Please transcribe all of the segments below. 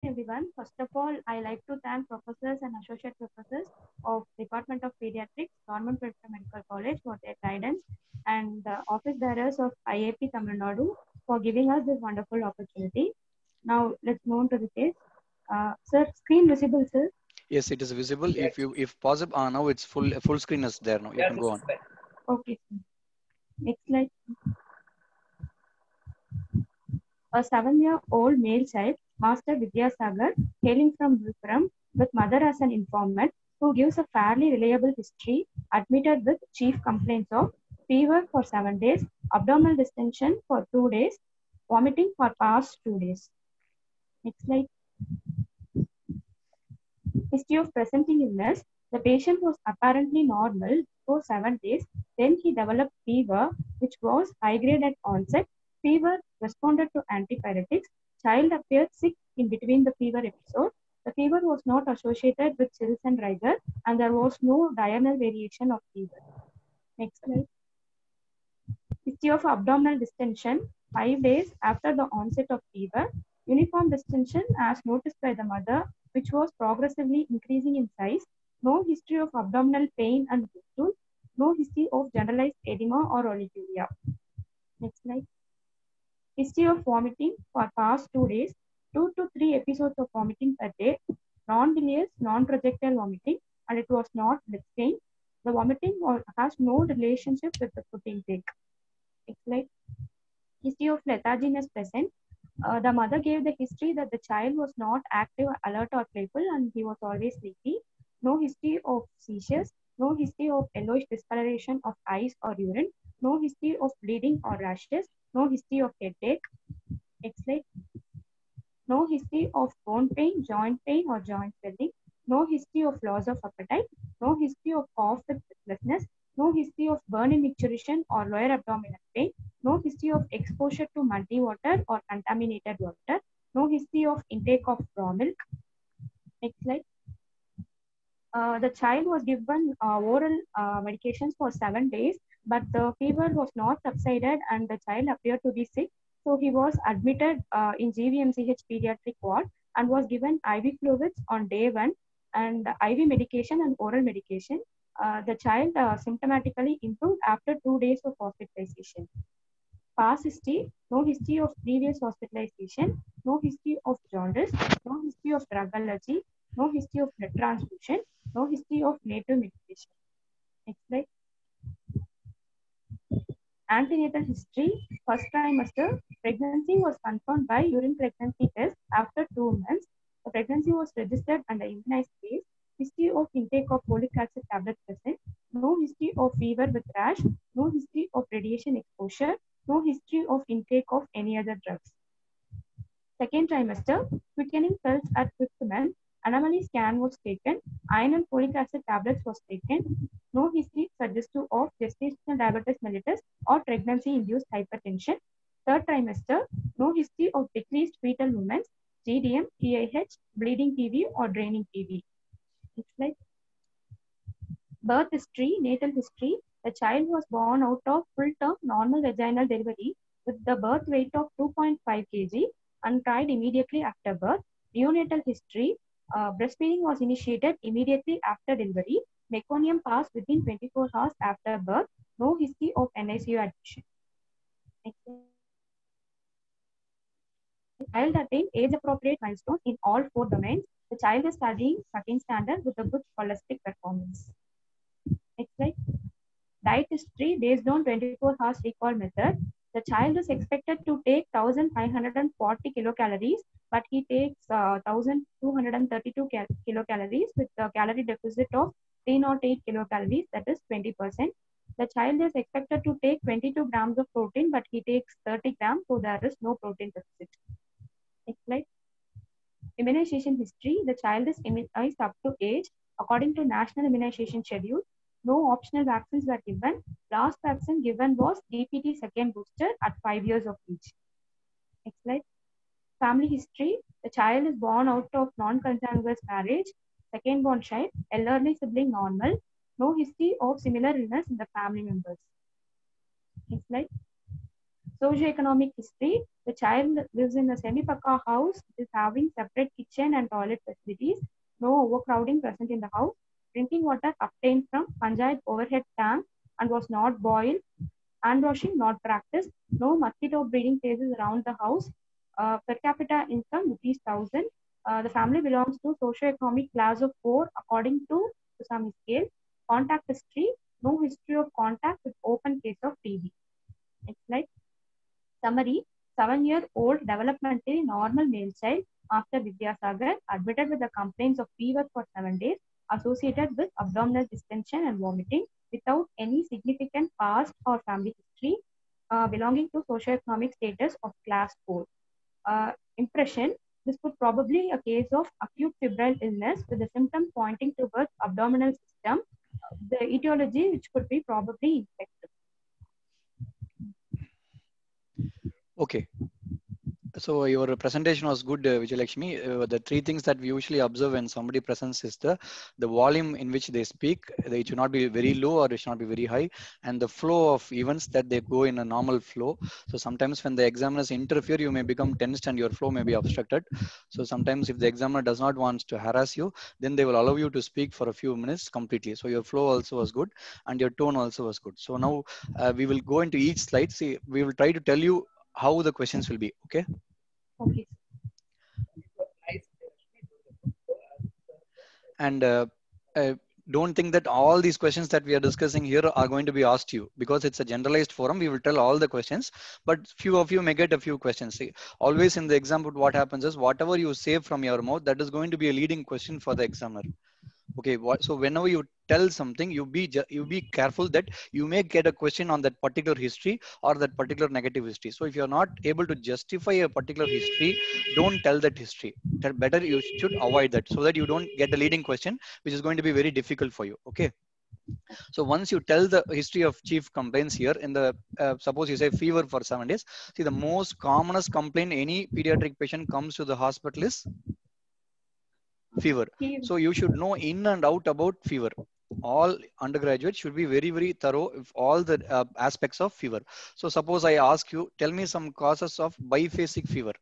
everyone. First of all, I like to thank professors and associate professors of Department of Pediatrics, Government Private Medical College for their guidance and the office bearers of IAP Tamil Nadu for giving us this wonderful opportunity. Now, let's move on to the case. Sir, screen visible, sir. Yes, it is visible. Yes. If possible, now it's full screen is there now. You Yes, can this go is on. fine. Okay, sir. Next slide. A 7-year-old male child, Master Vidyasagar, hailing from Vipuram, with mother as an informant, who gives a fairly reliable history, admitted with chief complaints of fever for 7 days, abdominal distension for 2 days, vomiting for past 2 days. Next slide. History of presenting illness. The patient was apparently normal for 7 days. Then he developed fever, which was high grade at onset. Fever responded to antipyretics. Child appeared sick in between the fever episode. The fever was not associated with chills and rigor, and there was no diurnal variation of fever. Next slide. History of abdominal distension. 5 days after the onset of fever, uniform distension as noticed by the mother, which was progressively increasing in size. No history of abdominal pain and stool. No history of generalized edema or oliguria. Next slide. History of vomiting for past 2 days. 2 to 3 episodes of vomiting per day. Non-bilious, non-projectile vomiting, and it was not blood stain. The vomiting has no relationship with the food intake. Next slide. History of lethargy is present. The mother gave the history that the child was not active, alert, or playful, and he was always sleepy. No history of seizures. No history of yellowish discoloration of eyes or urine. No history of bleeding or rashes. No history of headache. Next slide. No history of bone pain, joint pain, or joint swelling. No history of loss of appetite. No history of cough with breathlessness. No history of burning micturition or lower abdominal pain. No history of exposure to muddy water or contaminated water. No history of intake of raw milk. Next slide. The child was given oral medications for 7 days, but the fever was not subsided and the child appeared to be sick. So he was admitted in GVMCH pediatric ward and was given IV fluids on day 1 and IV medication and oral medication. The child symptomatically improved after 2 days of hospitalization. Past history, no history of previous hospitalization, no history of jaundice, no history of drug allergy, no history of blood transfusion, no history of native medication. Next slide. Antenatal history, first trimester, pregnancy was confirmed by urine pregnancy test after 2 months. The pregnancy was registered under immunized case. History of intake of folic acid tablets present. No history of fever with rash. No history of radiation exposure. No history of intake of any other drugs. Second trimester, quickening cells at 5th month. Anomaly scan was taken. Iron and folic acid tablets was taken. No history suggestive of gestational diabetes mellitus or pregnancy-induced hypertension. Third trimester, no history of decreased fetal movements, GDM, TIH, bleeding PV or draining PV. Next slide. Birth history, natal history. The child was born out of full-term normal vaginal delivery with the birth weight of 2.5 kg and tried immediately after birth. Neonatal history, breastfeeding was initiated immediately after delivery. Meconium passed within 24 hours after birth. No history of NICU admission. Next. The child attained age-appropriate milestones in all 4 domains. The child is studying 13th standard with a good scholastic performance. Next slide. Diet history based on 24 hours recall method. The child is expected to take 1540 kilocalories, but he takes 1232 kilocalories with a calorie deficit of 308 kilocalories, that is 20%. The child is expected to take 22 grams of protein, but he takes 30 grams, so there is no protein deficit. Next slide. Immunization history. The child is immunized up to age according to National Immunization Schedule. No optional vaccines were given. Last vaccine given was DPT second booster at 5 years of age. Next slide. Family history. The child is born out of non-consanguineous marriage. Second born child, elderly sibling normal. No history of similar illness in the family members. Next slide. Socioeconomic history. The child lives in a semi-pakka house. It is having separate kitchen and toilet facilities. No overcrowding present in the house. Drinking water obtained from Panchayat overhead tank and was not boiled. Hand washing not practiced. No mosquito breeding places around the house. Per capita income ₹1,000. The family belongs to socio-economic class of 4 according to Kusami scale. Contact history. No history of contact with open case of TB. Next slide. Summary. 7-year-old developmentally normal male child after Vidyasagar admitted with the complaints of fever for 7 days associated with abdominal distension and vomiting without any significant past or family history, belonging to socioeconomic status of class 4. Impression. This could probably a case of acute febrile illness with the symptom pointing towards abdominal system. The etiology which could be probably infective. Okay. So your presentation was good, Vijayalakshmi. The three things that we usually observe when somebody presents is the volume in which they speak. It should not be very low or it should not be very high, and the flow of events that they go in a normal flow. So sometimes when the examiners interfere, you may become tensed and your flow may be obstructed. So sometimes if the examiner does not want to harass you, then they will allow you to speak for a few minutes completely. So your flow also was good and your tone also was good. So now we will go into each slide. See, we will try to tell you how the questions will be. Okay. Okay. And don't think that all these questions that we are discussing here are going to be asked you, because it's a generalized forum. We will tell all the questions, but few of you may get a few questions. See, always in the exam, what happens is whatever you say from your mouth, that is going to be a leading question for the examiner. Okay, so whenever you tell something, you be careful that you may get a question on that particular history or that particular negative history. So if you're not able to justify a particular history, don't tell that history. Better you should avoid that, so that you don't get a leading question which is going to be very difficult for you. Okay. So once you tell the history of chief complaints here in the suppose you say fever for 7 days. See, the most commonest complaint any pediatric patient comes to the hospital is fever. So you should know in and out about fever. All undergraduates should be very, very thorough of all the aspects of fever. So suppose I ask you, tell me some causes of biphasic fever.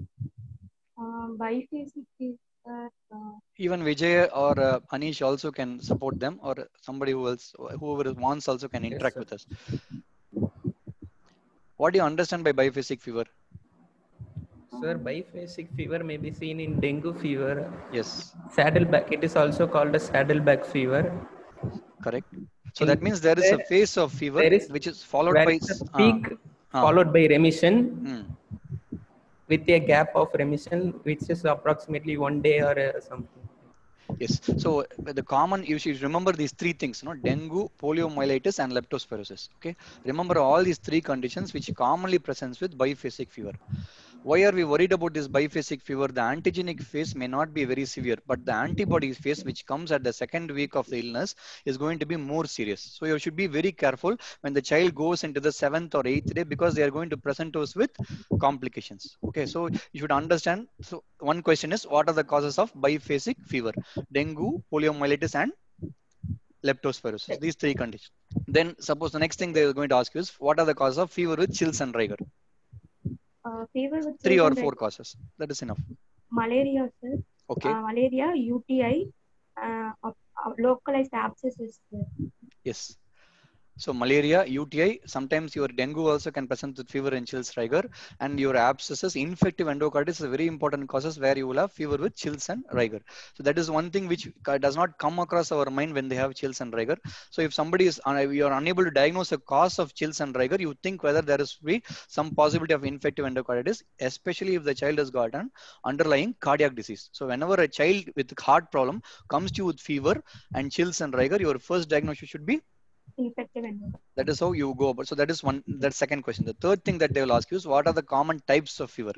Biphasic fever. Even Vijay or Anish also can support them, or somebody whoever wants also can interact with us. What do you understand by biphasic fever? Sir, biphasic fever may be seen in dengue fever. Yes. Saddleback. It is also called a saddleback fever. Correct. So that means there is a phase of fever which is followed by peak followed by remission with a gap of remission which is approximately 1 day or something. Yes. So the common, you should remember these three things, dengue, poliomyelitis, and leptospirosis. Okay. Remember all these three conditions which commonly presents with biphasic fever. Why are we worried about this biphasic fever? The antigenic phase may not be very severe, but the antibody phase, which comes at the second week of the illness, is going to be more serious. So you should be very careful when the child goes into the 7th or 8th day, because they are going to present us with complications. Okay, so you should understand. So one question is, what are the causes of biphasic fever? Dengue, poliomyelitis, and leptospirosis. These three conditions. Then suppose the next thing they are going to ask you is, what are the causes of fever with chills and rigor? Fever with 3 or 4 causes. That is enough. Malaria, sir. Okay. Malaria, UTI, localized abscesses. Yes. So malaria, UTI, sometimes your dengue also can present with fever and chills rigor, and your abscesses, infective endocarditis is a very important causes where you will have fever with chills and rigor. So that is one thing which does not come across our mind when they have chills and rigor. So if somebody is, you are unable to diagnose a cause of chills and rigor, you think whether there is some possibility of infective endocarditis, especially if the child has got an underlying cardiac disease. So whenever a child with heart problem comes to you with fever and chills and rigor, your first diagnosis should be infective endocarditis. That is how you go about. So that is one. That second question. The third thing that they will ask you is, what are the common types of fever?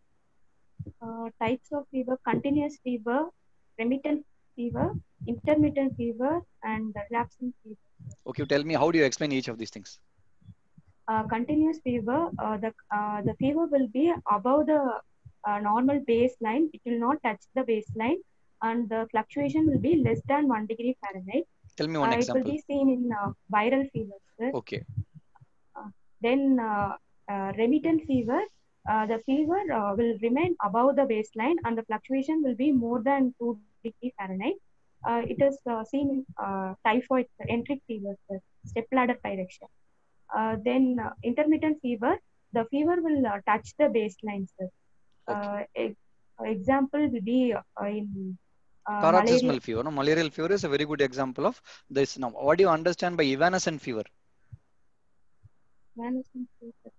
Types of fever: continuous fever, remittent fever, intermittent fever, and relapsing fever. Okay, tell me, how do you explain each of these things? Continuous fever, the fever will be above the normal baseline. It will not touch the baseline, and the fluctuation will be less than 1 degree Fahrenheit. Tell me one example. It will be seen in viral fevers. Okay. Then remittent fever, the fever will remain above the baseline and the fluctuation will be more than 2 degrees Fahrenheit. It is seen in typhoid, enteric fever, stepladder pyrexia. Then intermittent fever, the fever will touch the baseline, sir. Example will be in paroxysmal fever. No, malarial fever is a very good example of this. Now, what do you understand by evanescent fever? Evanescent fever.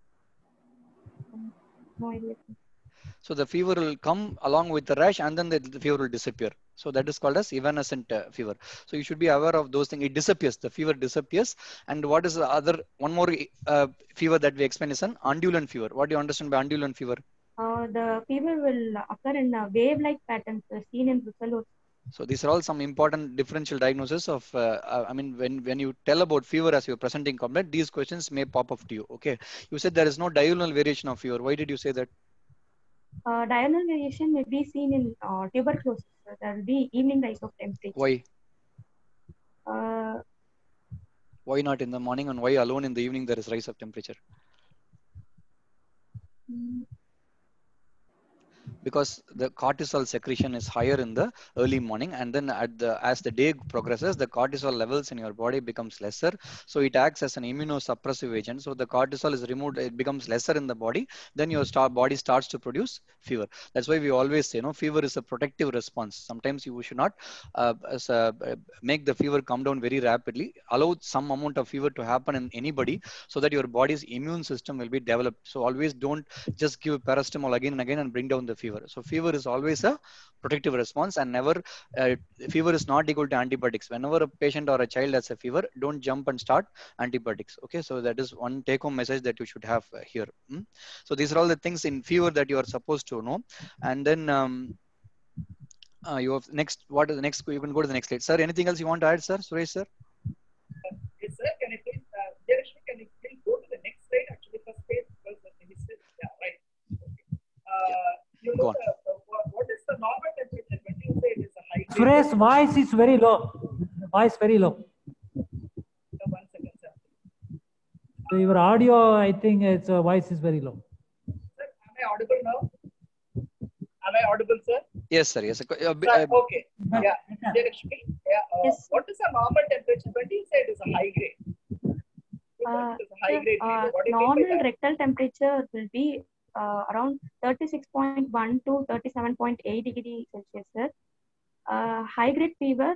No idea. So the fever will come along with the rash and then the fever will disappear. So that is called as evanescent fever. So you should be aware of those things. It disappears. The fever disappears. And what is the other, one more fever that we explain is an undulant fever. What do you understand by undulant fever? The fever will occur in wave-like patterns seen in brucellosis. So these are all some important differential diagnosis of, I mean, when you tell about fever as you're presenting complaint, these questions may pop up to you. Okay. You said there is no diurnal variation of fever. Why did you say that? Diurnal variation may be seen in tuberculosis. There will be evening rise of temperature. Why? Uh, Why not in the morning, and why alone in the evening there is rise of temperature? Because the cortisol secretion is higher in the early morning, and then as the day progresses, the cortisol levels in your body becomes lesser, so it acts as an immunosuppressive agent. So the cortisol is removed, it becomes lesser in the body, then your body starts to produce fever. That's why we always say, fever is a protective response. Sometimes you should not make the fever come down very rapidly. Allow some amount of fever to happen in anybody so that your body's immune system will be developed. So always don't just give paracetamol again and again and bring down the fever. So fever is always a protective response, and never fever is not equal to antibiotics. Whenever a patient or a child has a fever, don't jump and start antibiotics. Okay, so that is one take home message that you should have here. So these are all the things in fever that you are supposed to know. And then you have next, what is the next? You can go to the next slide, sir. Anything else you want to add, sir? Suresh, sir? Yes, sir. Can you please, Jayalakshmi, can you please go to the next slide? Actually, first page, because yeah, right. You know, what is the normal temperature when you say it is a high? Suresh, voice is very low. Voice very low. So 1 second, sir. So your audio, I think its voice is very low. Sir, am I audible now? Am I audible, sir? Yes, sir. Yes. Okay. Yeah. Jayalakshmi, Yes. what is the normal temperature when you say it is a high grade? It is a high grade fever. What do you mean by normal that? rectal temperature will be around 36.1 to 37.8 degrees Celsius, sir. High grade fever,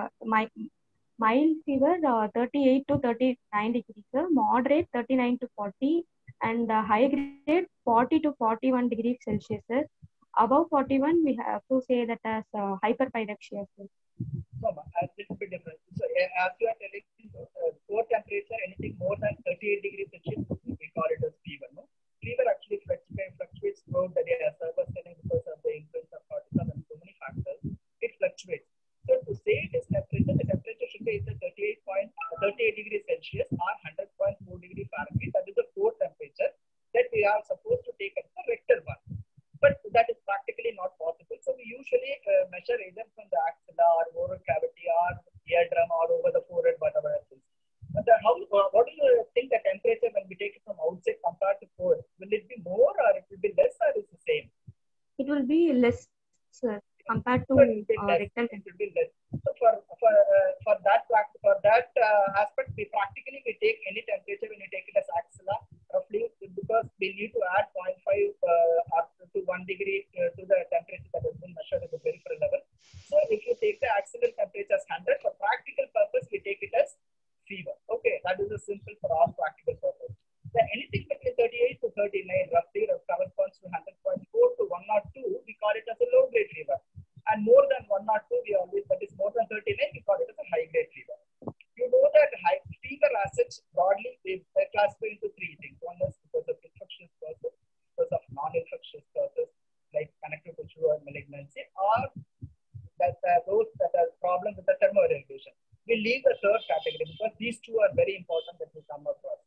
mild fever 38 to 39 degrees, sir. Moderate 39 to 40, and high grade 40 to 41 degrees Celsius, sir. Above 41, we have to say that as hyperpyrexia, sir. No, this will be different. So, as you are telling, core temperature, anything more than 38 degrees Celsius, we call it as fever. No? Fever actually fluctuates throughout the day, as I was telling, because of the influence of cortisol and so many factors. It fluctuates. So, to say it is temperature, the temperature should be either 38 degrees Celsius or 100.4 degrees Fahrenheit. That is the core temperature that we are supposed to take as the rectal one. But that is practically not possible. So we usually measure either from the axilla or oral cavity or eardrum all over the forehead, whatever it is. But what do you think the temperature when we take it from outside compared to forehead? Will it be more or it will be less, or is the same? It will be less, sir, compared to rectal temperature. It will be less. So for that aspect, we take any temperature when you take it as axilla, roughly, because we need to add 0.5 up to 1 degree to the temperature that has been measured at the peripheral level. So if you take the axillary temperature as 100, for practical purpose, we take it as fever. Okay, that is a simple for all practical purpose. So anything between 38 to 39 roughly corresponds to 100.4 to 102, we call it as a low grade fever. And more than 102, we always, that is more than 39, we call it as a high grade fever. You know that fever as such broadly we classify into three things. One is because of infectious causes, because of non-infectious causes like connective tissue or malignancy, or that those that have problems with the thermoregulation. We leave the third category because these two are very important that we come across.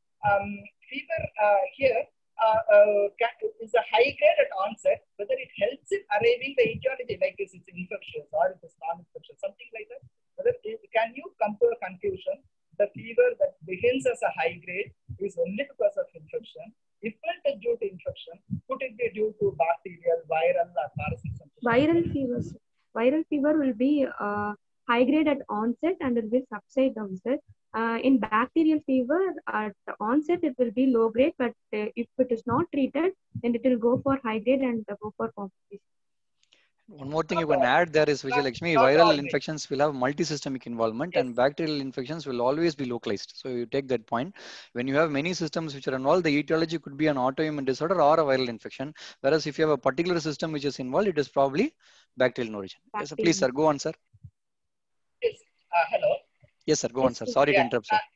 Fever here is a high grade at onset, whether it helps in arriving the etiology, like is it infectious or it is non-infectious, something like that. Can you come to a conclusion the fever that begins as a high grade is only because of infection, Viral fever. Viral fever will be high grade at onset and it will subside downset. In bacterial fever, at the onset it will be low grade, but if it is not treated, then it will go for high grade and go for complication. One more thing you can add there is, Vijayalakshmi, viral infections will have multisystemic involvement, and bacterial infections will always be localized. So you take that point. When you have many systems which are involved, the etiology could be an autoimmune disorder or a viral infection. Whereas if you have a particular system which is involved, it is probably bacterial in origin. Yes, please, sir, go on, sir. Yes. Hello. Yes, sir, go on, sir. Sorry to interrupt, sir.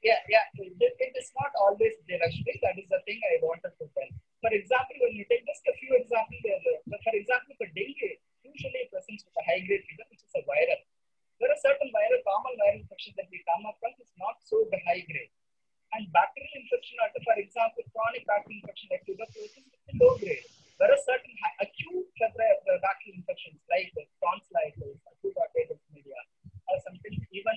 It is not always directionally. That is the thing I wanted to tell. For example, when you take just a few examples, for example, for dengue, usually presents with a high grade fever, which is a viral. There are certain common viral infections that we come across is not so high grade. And bacterial infection, for example, chronic bacterial infection like tuberculosis is low grade. There are certain acute bacterial infections like tonsillitis, acute otitis media, or something even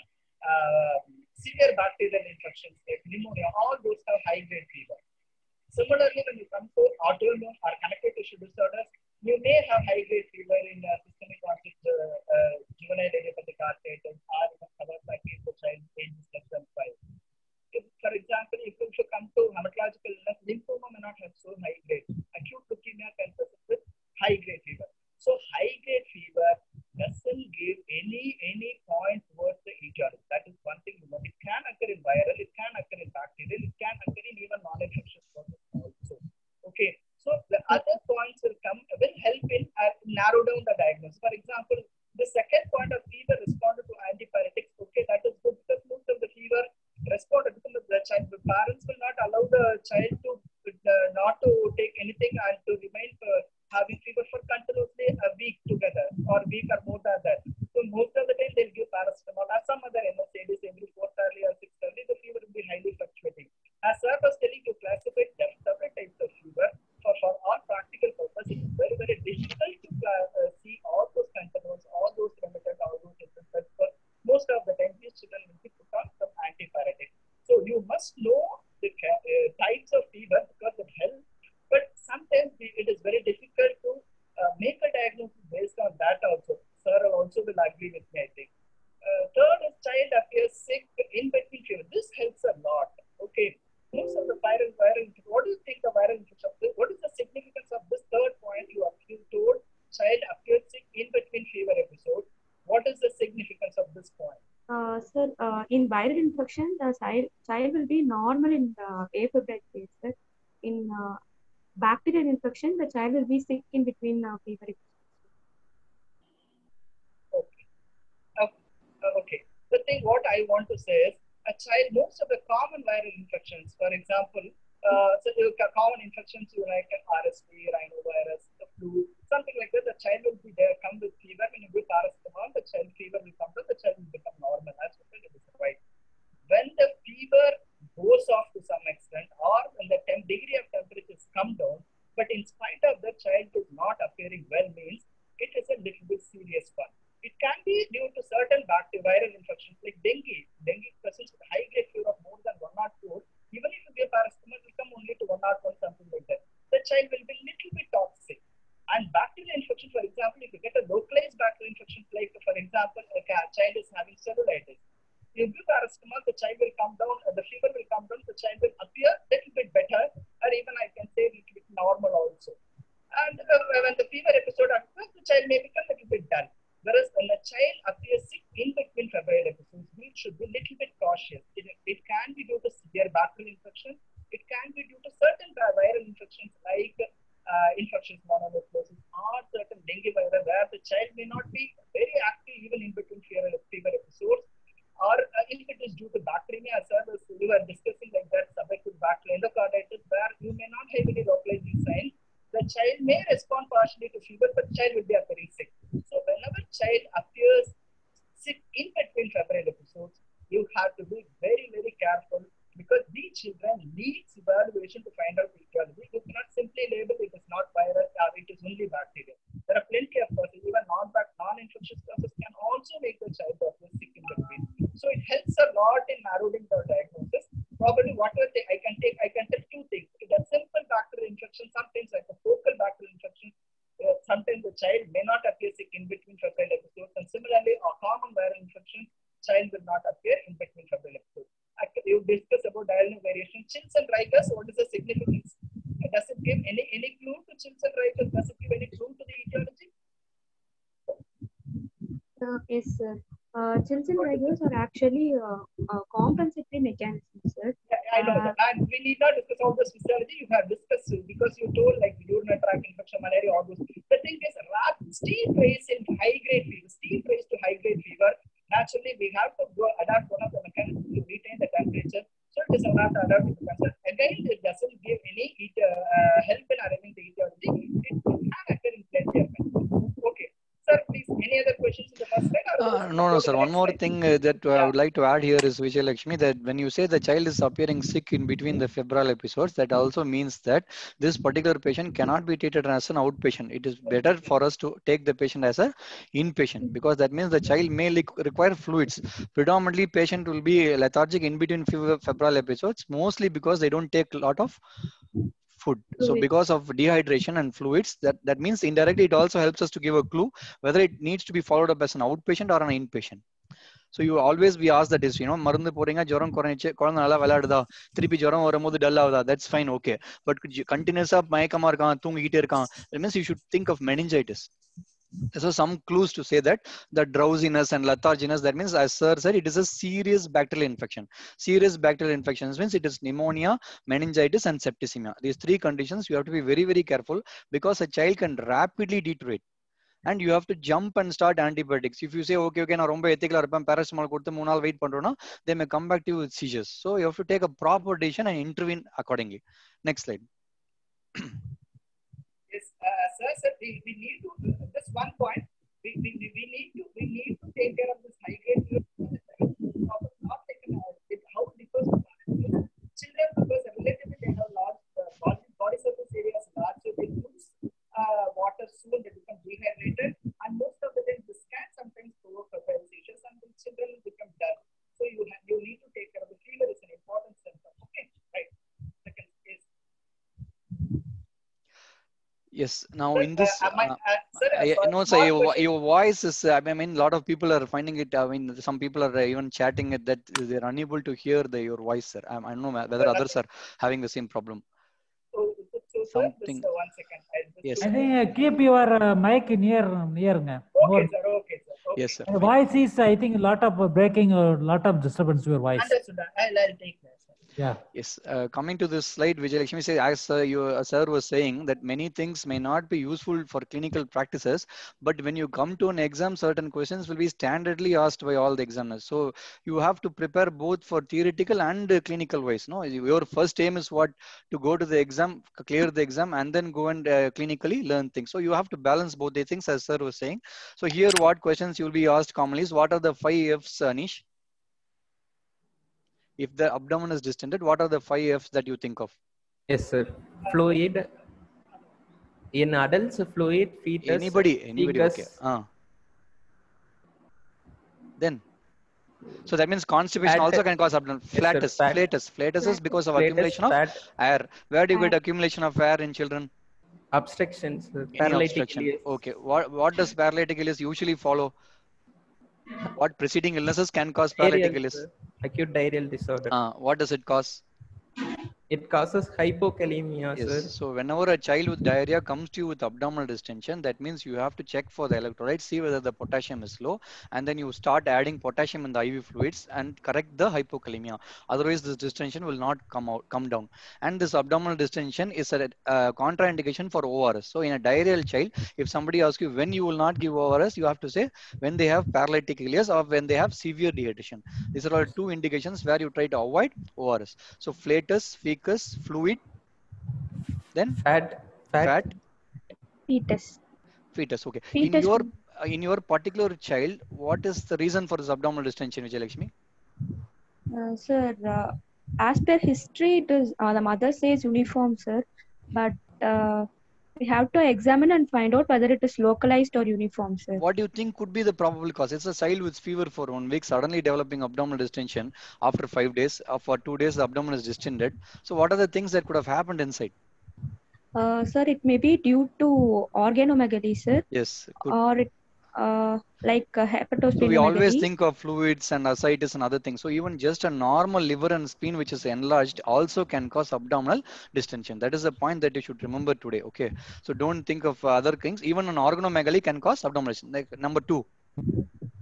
severe bacterial infections like pneumonia. All those have high grade fever. Similarly, when you come to autoimmune or connective tissue disorders, you may have high-grade fever in systemic onset juvenile idiopathic arthritis or even Kawasaki in the child ages less than 5. For example, if you come to hematological illness, lymphoma may not have so high grade. Acute leukemia can present with high-grade fever. So high-grade fever doesn't give any point towards the etiology. That is one thing. It can occur in viral, it can occur in bacterial, it can occur in even non-infectious processes also. Okay. So the other points will help in narrow down the diagnosis. For example, the second point of fever responded to antipyretics. Okay, that is good because most of the fever responded because the parents will not allow the child to not to take anything and to remain having fever for continuously a week together or a week or more than that. So most of the time they'll give paracetamol or some other NSAIDs every 4th early or 6th early. The fever will be highly fluctuating. As sir was telling you, classify separate types of fever. For all practical purpose, it is very, very difficult to see all those controls, all those rheumatoid, all those symptoms. But most of the time, these children will be put on some antipyretics. So you must know the types of fever because it helps. But sometimes it is very difficult to make a diagnosis based on that also. Sir also will agree with me, I think. Third is child appears sick in between fever. This helps a lot. Okay. Most of the viral, what do you think the viral infection? What is the significance of this third point? You told child appears sick in between fever episode. What is the significance of this point? Sir, in viral infection, the child will be normal in the afebrile phase. Sir. In bacterial infection, the child will be sick in between fever episodes. Okay. The thing what I want to say is, a child, most of the common viral infections, for example, common infections like RSV, rhinovirus, the flu, something like that, the child will be there, come with fever. When you give paracetamol, the child fever will come down, the child will become normal. That's what it is, right? When the fever goes off to some extent, or when the degree of temperatures come down, but in spite of the child is not appearing well, means it is a little bit serious one. It can be due to certain viral infections like dengue. Dengue presents with high grade fever of more than 104. Even if you give paracetamol, it will come only to 101, something like that. The child will be a little bit toxic. And bacterial infection, for example, if you get a localized bacterial infection, like for example, a child is having cellulitis, you give paracetamol, the child will come down, the fever will come down, the child will appear a little bit better, or even I can say a little bit normal also. And when the fever episode occurs, the child may become a little bit dull. Whereas when a child appears sick in between febrile episodes, we should be a little bit cautious. It can be due to severe bacterial infection. It can be due to certain viral infections like infectious mononucleosis or certain dengue virus where the child may not be very active even in between fever episodes. Or if it is due to bacteremia, as we were discussing like that, subacute bacterial endocarditis, where you may not have any localizing signs, the child may respond partially to fever, but the child will be appearing sick. So whenever child appears sick in between febrile episodes, you have to be very, very careful because these children need evaluation to find out the etiology. You cannot simply label it as not virus or it is only bacteria. There are plenty of causes. Even non-infectious causes can also make the child appear sick in between. So it helps a lot in narrowing the diagnosis. Probably whatever I can tell two things. The simple bacterial infection, sometimes like a focal bacterial infection, sometimes the child may not appear sick Yes, sir. Chills and radios are actually compensatory mechanisms, sir. I know that. And we need not discuss all this physiology. You have discussed it because you told like urinary tract infection, malaria, all those. The thing is, steep raise in high grade fever, steep raise to high grade fever. Naturally, we have to go adapt one of the mechanisms to retain the temperature. So it is allowed to adapt to the concern. Again, it doesn't give any help in arriving the etiology. It can occur in plenty of cases. Okay. Sir, please, any other questions in the first slide? No, sir. One more thing that I would like to add here is, Vijay Lakshmi, that when you say the child is appearing sick in between the febrile episodes, that also means that this particular patient cannot be treated as an outpatient. It is better for us to take the patient as an inpatient, because that means the child may require fluids. Predominantly, patient will be lethargic in between febrile episodes, mostly because they don't take a lot of food. So because of dehydration and fluids, that means indirectly it also helps us to give a clue whether it needs to be followed up as an outpatient or an inpatient. So you always be asked that is, மருந்து போறீங்க ஜுரம் குறைஞ்சிச்சு குழந்தை நல்லா விளையாடுதா திருப்பி ஜுரம் வரும்போது dull ஆகுதா, that's fine, okay. But continuously மயக்கமா இருக்கான் தூங்கிட்டே இருக்கான், it means you should think of meningitis. So some clues to say that the drowsiness and letharginess, that means, as sir said, it is a serious bacterial infection. Serious bacterial infections means it is pneumonia, meningitis and septicemia. These three conditions you have to be very, very careful, because a child can rapidly deteriorate and you have to jump and start antibiotics. If you say okay நான் ரொம்ப எத்திக்கலா இருப்பேன் paracetamol கொடுத்து 3 நாள் wait பண்றோம்னா they may come back to you with seizures. So you have to take a proper decision and intervene accordingly. Next slide. Yes, sir, we need to just one point. We need to take care of this high grade. Not taken how because children, because relatively they have large body surface areas large, so they lose water soon, they become dehydrated, and most of the time this can sometimes provoke febrile seizures, and the children become dull. So you need to take care of the fever is an important symptom. Okay, right. Second case. Yes. Now in this, sir, your voice is. I mean, a lot of people are finding it. I mean, some people are even chatting it that they're unable to hear your voice, sir. I don't know whether others are having the same problem. Something. Sir, one second. Yes. I think keep your mic near. Okay, sir. Okay, sir. Okay. Yes, sir. The voice is, I think, a lot of breaking, a lot of disturbance to your voice. Understood. I'll take that. Yeah. Yes. Coming to this slide, Vijay Lakshmi says, as sir was saying, that many things may not be useful for clinical practices, but when you come to an exam, certain questions will be standardly asked by all the examiners. So you have to prepare both for theoretical and clinical wise. No, your first aim is what? To go to the exam, clear the exam, and then go and clinically learn things. So you have to balance both the things, as sir was saying. So here, what questions you will be asked commonly is, what are the 5 F's, Anish? If the abdomen is distended, what are the 5 F's that you think of? Yes, sir. Fluid. In adults, fluid, fetus. Anybody, fecus. okay. Then, so that means constipation also can cause abdomen. Flatus. Flatus is because of accumulation of air. Where do you get accumulation of air in children? Obstructions. Paralytic ileus. Okay. What does paralytic ileus usually follow? What preceding illnesses can cause paralytic ileus? Acute diarrheal disorder. What does it cause? It causes hypokalemia, yes. Sir. So whenever a child with diarrhea comes to you with abdominal distension, that means you have to check for the electrolytes, see whether the potassium is low, and then you start adding potassium in the IV fluids and correct the hypokalemia. Otherwise, this distension will not come down. And this abdominal distension is a contraindication for ORS. So in a diarrheal child, if somebody asks you when you will not give ORS, you have to say when they have paralytic ileus or when they have severe dehydration. These are all 2 indications where you try to avoid ORS. So flatus, fecus, fluid, then fat, fetus. Okay. Fetus. In your particular child, what is the reason for this abdominal distension, Vijay Lakshmi? Sir, as per history, it is the mother says uniform, sir, but we have to examine and find out whether it is localized or uniform, sir. What do you think could be the probable cause? It's a child with fever for 1 week, suddenly developing abdominal distension after 5 days. For 2 days, the abdomen is distended. So what are the things that could have happened inside? Sir, it may be due to organomegaly, sir. Yes. Good. Or it, like hepatosplenomegaly. So we always think of fluids and ascites and other things. So even just a normal liver and spleen which is enlarged also can cause abdominal distension. That is a point that you should remember today. Okay. So don't think of other things. Even an organomegaly can cause abdominal distension. Like number 2.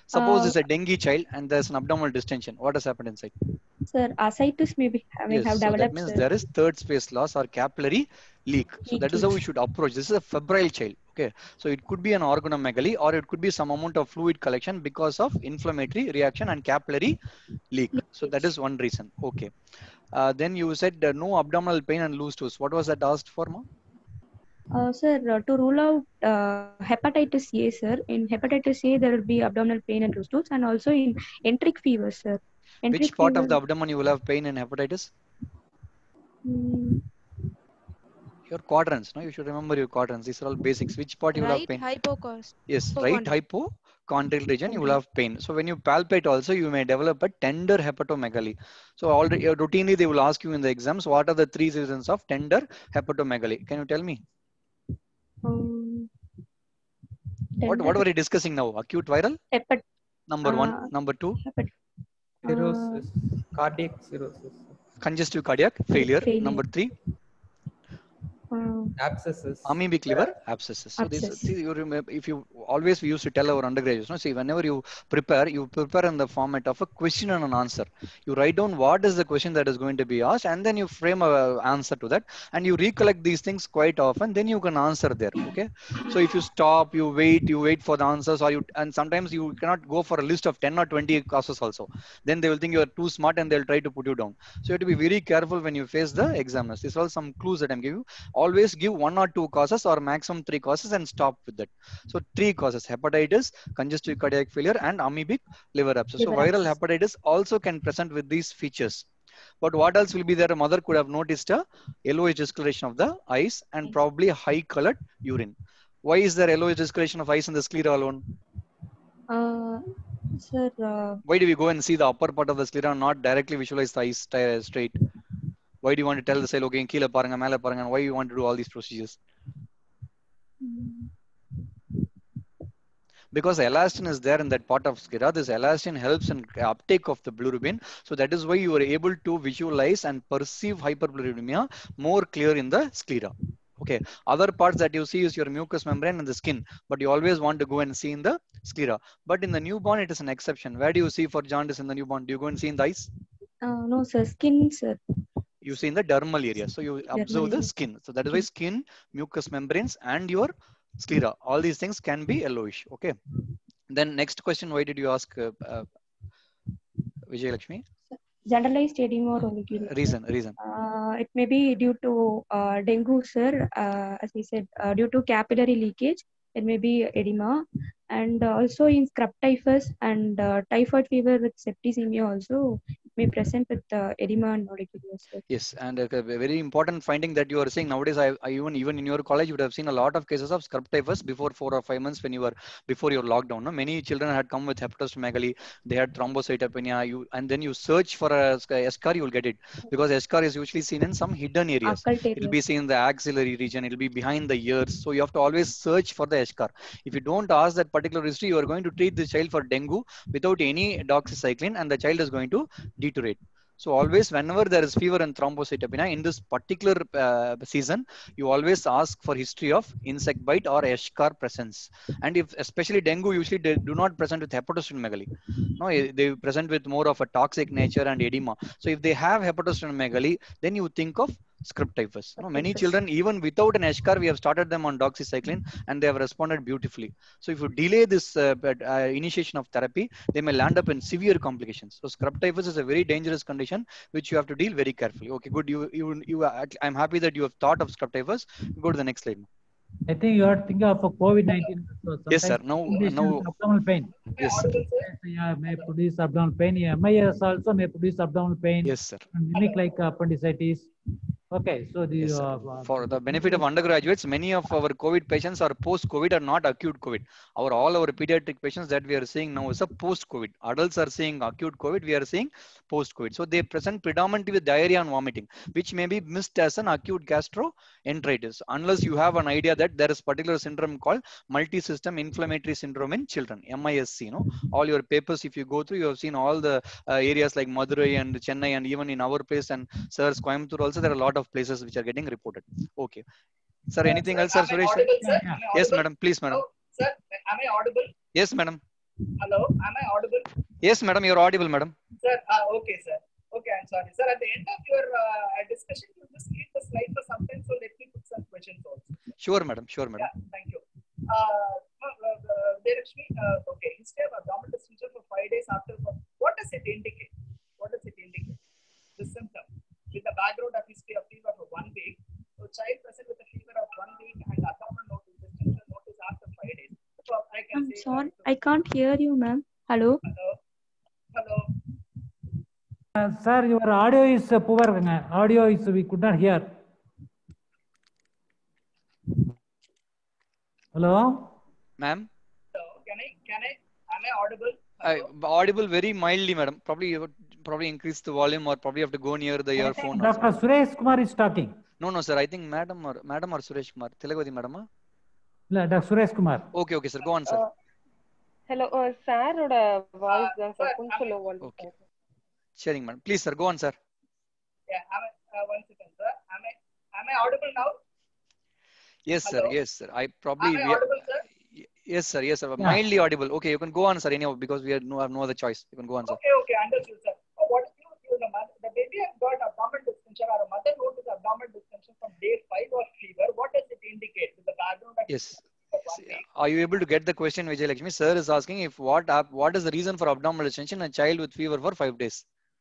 Suppose it's a dengue child and there's an abdominal distension. What has happened inside? Sir, ascites may be having Yes, have so that developed, means sir. there is third space loss or capillary leak. So that is how we should approach. This is a febrile child. Okay, so it could be an organomegaly or it could be some amount of fluid collection because of inflammatory reaction and capillary leak. So that is one reason. Okay. Then you said no abdominal pain and loose stools. What was that asked for, ma? Sir, to rule out hepatitis A, sir. In hepatitis A, there will be abdominal pain and loose stools, and also in enteric fever, sir. Which part of the abdomen you will have pain in hepatitis? Your quadrants, no? You should remember your quadrants. These are all basics. Which part you will have pain? Hypochondrial. Yes, right hypochondrial region you will have pain. So when you palpate also, you may develop a tender hepatomegaly. So already routinely they will ask you in the exams, what are the 3 reasons of tender hepatomegaly? Can you tell me? What were we discussing now? Acute viral? Number 1. Number 2? Cirrhosis. Cardiac cirrhosis. Congestive cardiac failure. Number 3? Abscesses. Amoebic liver abscesses. So this, see, you remember, if you always we used to tell our undergraduates, no, see, whenever you prepare in the format of a question and an answer. You write down what is the question that is going to be asked, and then you frame a answer to that, and you recollect these things quite often. Then you can answer there. Okay. So if you stop, you wait for the answers, or and sometimes you cannot go for a list of 10 or 20 causes also. Then they will think you are too smart and they'll try to put you down. So you have to be very careful when you face the examiners. These are all some clues that I'm giving you. Always give 1 or 2 causes or maximum 3 causes and stop with that. So 3 causes: hepatitis, congestive cardiac failure, and amoebic liver abscess. So viral hepatitis also can present with these features. But what else will be there? A mother could have noticed a yellowish discoloration of the eyes and probably high colored urine. Why is there yellowish discoloration of eyes in the sclera alone? Sir, why do we go and see the upper part of the sclera and not directly visualize the eyes straight? Why do you want to tell the cell, okay, keela paranga, mela paranga, and why you want to do all these procedures? Because elastin is there in that part of sclera. This elastin helps in uptake of the bilirubin. So that is why you are able to visualize and perceive hyperbilirubinemia more clear in the sclera. Okay. Other parts that you see is your mucous membrane and the skin, but you always want to go and see in the sclera. But in the newborn, it is an exception. Where do you see for jaundice in the newborn? Do you go and see in the eyes? No, sir. Skin, sir. You see in the dermal area. So you observe the skin. So that is why skin, mucous membranes, and your sclera, all these things can be yellowish. Okay. Then next question, why did you ask Vijay Lakshmi? Generalized edema or oligonucleotide. Reason. It may be due to dengue, sir. As we said, due to capillary leakage, it may be edema, and also in scrub typhus and typhoid fever with septicemia also may present with edema and oligonucleotide, sir. Yes, and a very important finding that you are saying nowadays. I even in your college, you would have seen a lot of cases of scrub typhus before 4 or 5 months when you were before your lockdown. No? Many children had come with hepatosplenomegaly. They had thrombocytopenia. And then you search for a eschar, you will get it, because eschar is usually seen in some hidden areas. It will be seen in the axillary region. It will be behind the ears. So you have to always search for the eschar. If you don't ask that particular history, you are going to treat the child for dengue without any doxycycline, and the child is going to deteriorate. So always, whenever there is fever and thrombocytopenia in this particular season, you always ask for history of insect bite or eschar presence. And if especially dengue, usually they do not present with hepatosplenomegaly. No, they present with more of a toxic nature and edema. So if they have hepatosplenomegaly, then you think of scrub typhus. No, many children, even without an eschar, we have started them on doxycycline and they have responded beautifully. So if you delay this initiation of therapy, they may land up in severe complications. So scrub typhus is a very dangerous condition which you have to deal very carefully. Okay, good. I'm happy that you have thought of scrub typhus. Go to the next slide. I think you are thinking of a COVID-19. Yes, sir. No. Abdominal pain. Yes. Yeah, may produce abdominal pain. Yeah, MIS also may produce abdominal pain. Yes, sir. Mimic like appendicitis. Okay, so the yes, for the benefit of undergraduates, many of our COVID patients are post-COVID or not acute COVID. All our pediatric patients that we are seeing now is a post-COVID. Adults are seeing acute COVID, we are seeing post-COVID. So they present predominantly with diarrhea and vomiting, which may be missed as an acute gastroenteritis, unless you have an idea that there is particular syndrome called multi-system inflammatory syndrome in children, MISC. All your papers, if you go through, you have seen all the areas like Madurai and Chennai, and even in our place and Sir's Coimbatore also, there are a lot of places which are getting reported. Okay. Sir, anything else, sir? Suresh? Audible, sir? Yes, madam. Please, madam. Oh, sir, am I audible? Yes, madam. Hello, am I audible? Yes, madam, you're audible, madam. Sir, okay, sir. Okay, I'm sorry. Sir, at the end of your discussion, you just keep the slide for some time, so let me put some questions also. Sure, madam. Sure, madam. Yeah, thank you. Lakshmi, okay, history of abdominal distension for 5 days after. What does it indicate? What does it indicate? The symptom with the background of history of fever for 1 week. So, child present with a fever of 1 week and abdominal distension notice after 5 days. So, I can I'm say. sorry, I can't hear you, ma'am. Hello. Hello. Hello. Sir, your audio is poor. Audio is, we could not hear. Hello? Ma'am? Hello. Am I audible? Audible very mildly, madam. Probably you probably increase the volume or probably have to go near the earphone. Dr. Suresh Kumar is talking. No, sir. I think madam or Suresh Kumar. Telagavati madam? Dr. Suresh Kumar. Okay, sir. Go on, sir. Hello, sir. Voice sir. Okay. Sharing, madam. Please, sir. Go on, sir. Yeah, 1 second, sir. Am I audible now? Yes, Hello? sir. Yes, sir. I probably. Am I audible, sir? Yes, sir. Yes, sir. Yeah. Mildly audible. Okay, you can go on, sir. Anyhow, because we have no other choice. You can go on, sir. Okay, understood, sir. What if the baby has got abdominal distension or a mother notices abdominal distension from day 5 of fever? What does it indicate with the background of? Yes. Are you able to get the question, Vijay Lakshmi? Sir is asking if what is the reason for abdominal distension in a child with fever for 5 days?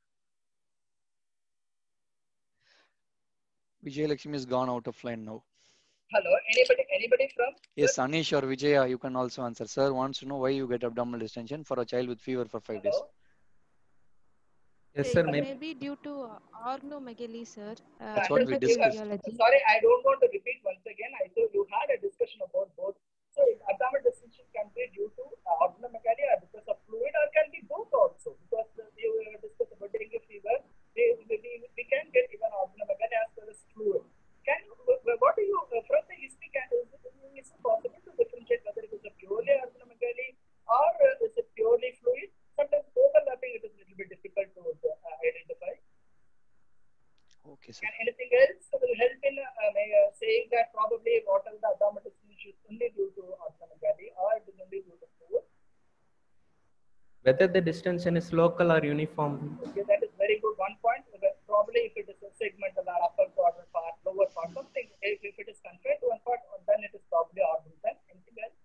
Vijay Lakshmi has gone out of line now. Hello, anybody from? Yes, Anish or Vijaya, you can also answer. Sir wants to know why you get abdominal distension for a child with fever for 5 days. Yes, sir. Maybe due to organomegaly, sir. That's what we discussed. Sorry, I don't want to repeat once again. I thought you had a discussion about both. So, abdominal distension can be due to organomegaly or because of fluid, or can be both also. Because you discussed about dengue fever, we can get even organomegaly as well as fluid. What do you from the history? Is it possible to differentiate whether it is a purely organomegaly or is it purely fluid? Sometimes overlapping it is a little bit difficult to identify. Okay, sir. And anything else will help in saying that probably what is the abdominal distension is only due to organomegaly or it is only due to fluid? Whether the distension is local or uniform. Okay, that is very good. 1 point. Probably if it is a segmental or upper quadrant part, lower part, something. If it is confined to 1 part, then it is probably organ. Anything else?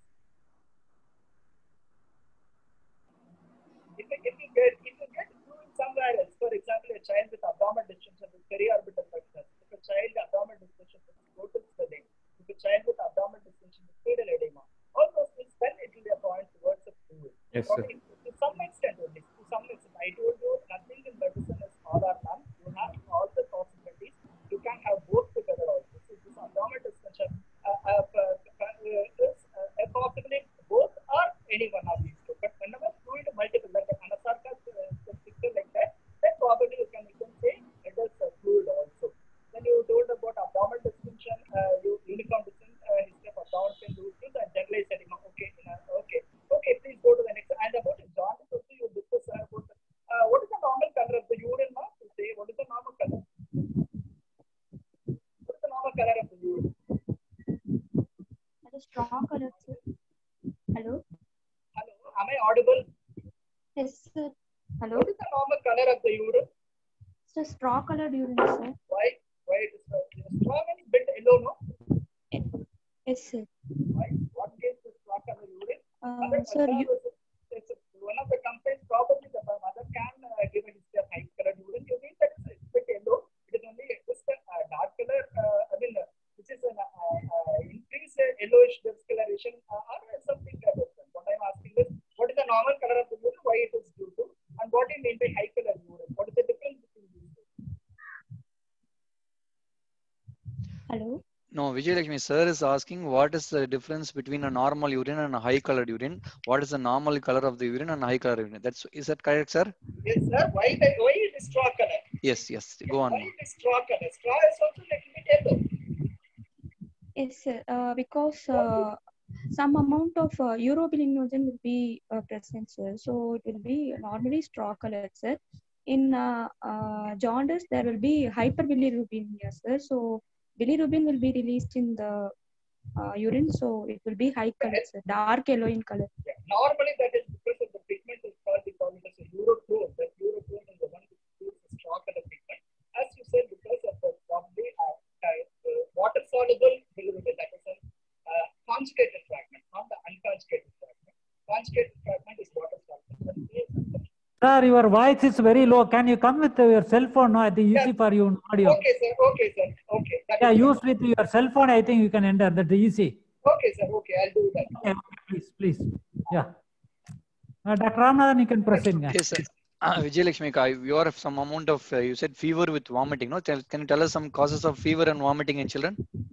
If you get fluid somewhere else, for example, a child with abdominal distension with periorbital plexus, if a child with abdominal distension with scrotal swelling, if a child with abdominal distension with pedal edema, all those things, then it will be a point towards the fluid. Yes, sir. To some extent only. To some extent, I told you nothing in medicine is all or none. You have all the possibilities. You can have both together also. So this abdominal distension is possibly both or any one of these two. But whenever fluid multiple, like an anasarca picture like that, then probably you can say it is fluid also. Then you told about abdominal distension, uniform distension, history of abdominal pain, and generalized edema. Okay, please go to the next. And about jaundice also you discuss about what is the normal color of the urine, ma'am? Say what is the normal color? What is the normal color of the urine? That is strong color, sir. Hello. Am I audible? Yes, sir. Hello. What is the normal color of the urine? It's a straw colored urine, sir. Why it is straw and bit yellow, no? Yes, sir. Why? What gives the straw color urine? Sir, it's one of the complaints. Probably the mother can give a history of high colored urine. You mean that it's bit yellow? It is only just a dark color. Which is an increased yellowish discoloration or something different. What I'm asking is, what is the normal color of the urine? Why it is due to? And what do you mean by high colored urine? What is the difference between these two? hello. No, Vijay Lakshmi sir is asking what is the difference between a normal urine and a high colored urine? What is the normal color of the urine and high colored urine? Is that correct, sir? Yes, sir. Why it is straw color? Yes. Go on. Why it is straw color? Straw is also little bit yellow. Yes, sir. Because some amount of urobilinogen will be present, sir. So it will be normally straw colored, sir. In jaundice, there will be hyperbilirubinemia, sir. So bilirubin will be released in the urine, so it will be high colored, sir. Dark yellow in color. Yeah. Normally that is because of conjugate fragment is water soluble. Sir, your voice is very low. Can you come with your cell phone? No, I think easy for you in audio. Okay, sir. Okay, sir. Okay. Yeah, use with your cell phone. I think you can enter. That's easy. Okay, sir. Okay, I'll do that. Okay, please. Yeah. Dr. Ramanathan, you can proceed. Yes, sir. Vijayalakshmi, you are some amount of, you said fever with vomiting. No, can you tell us some causes of fever and vomiting in children?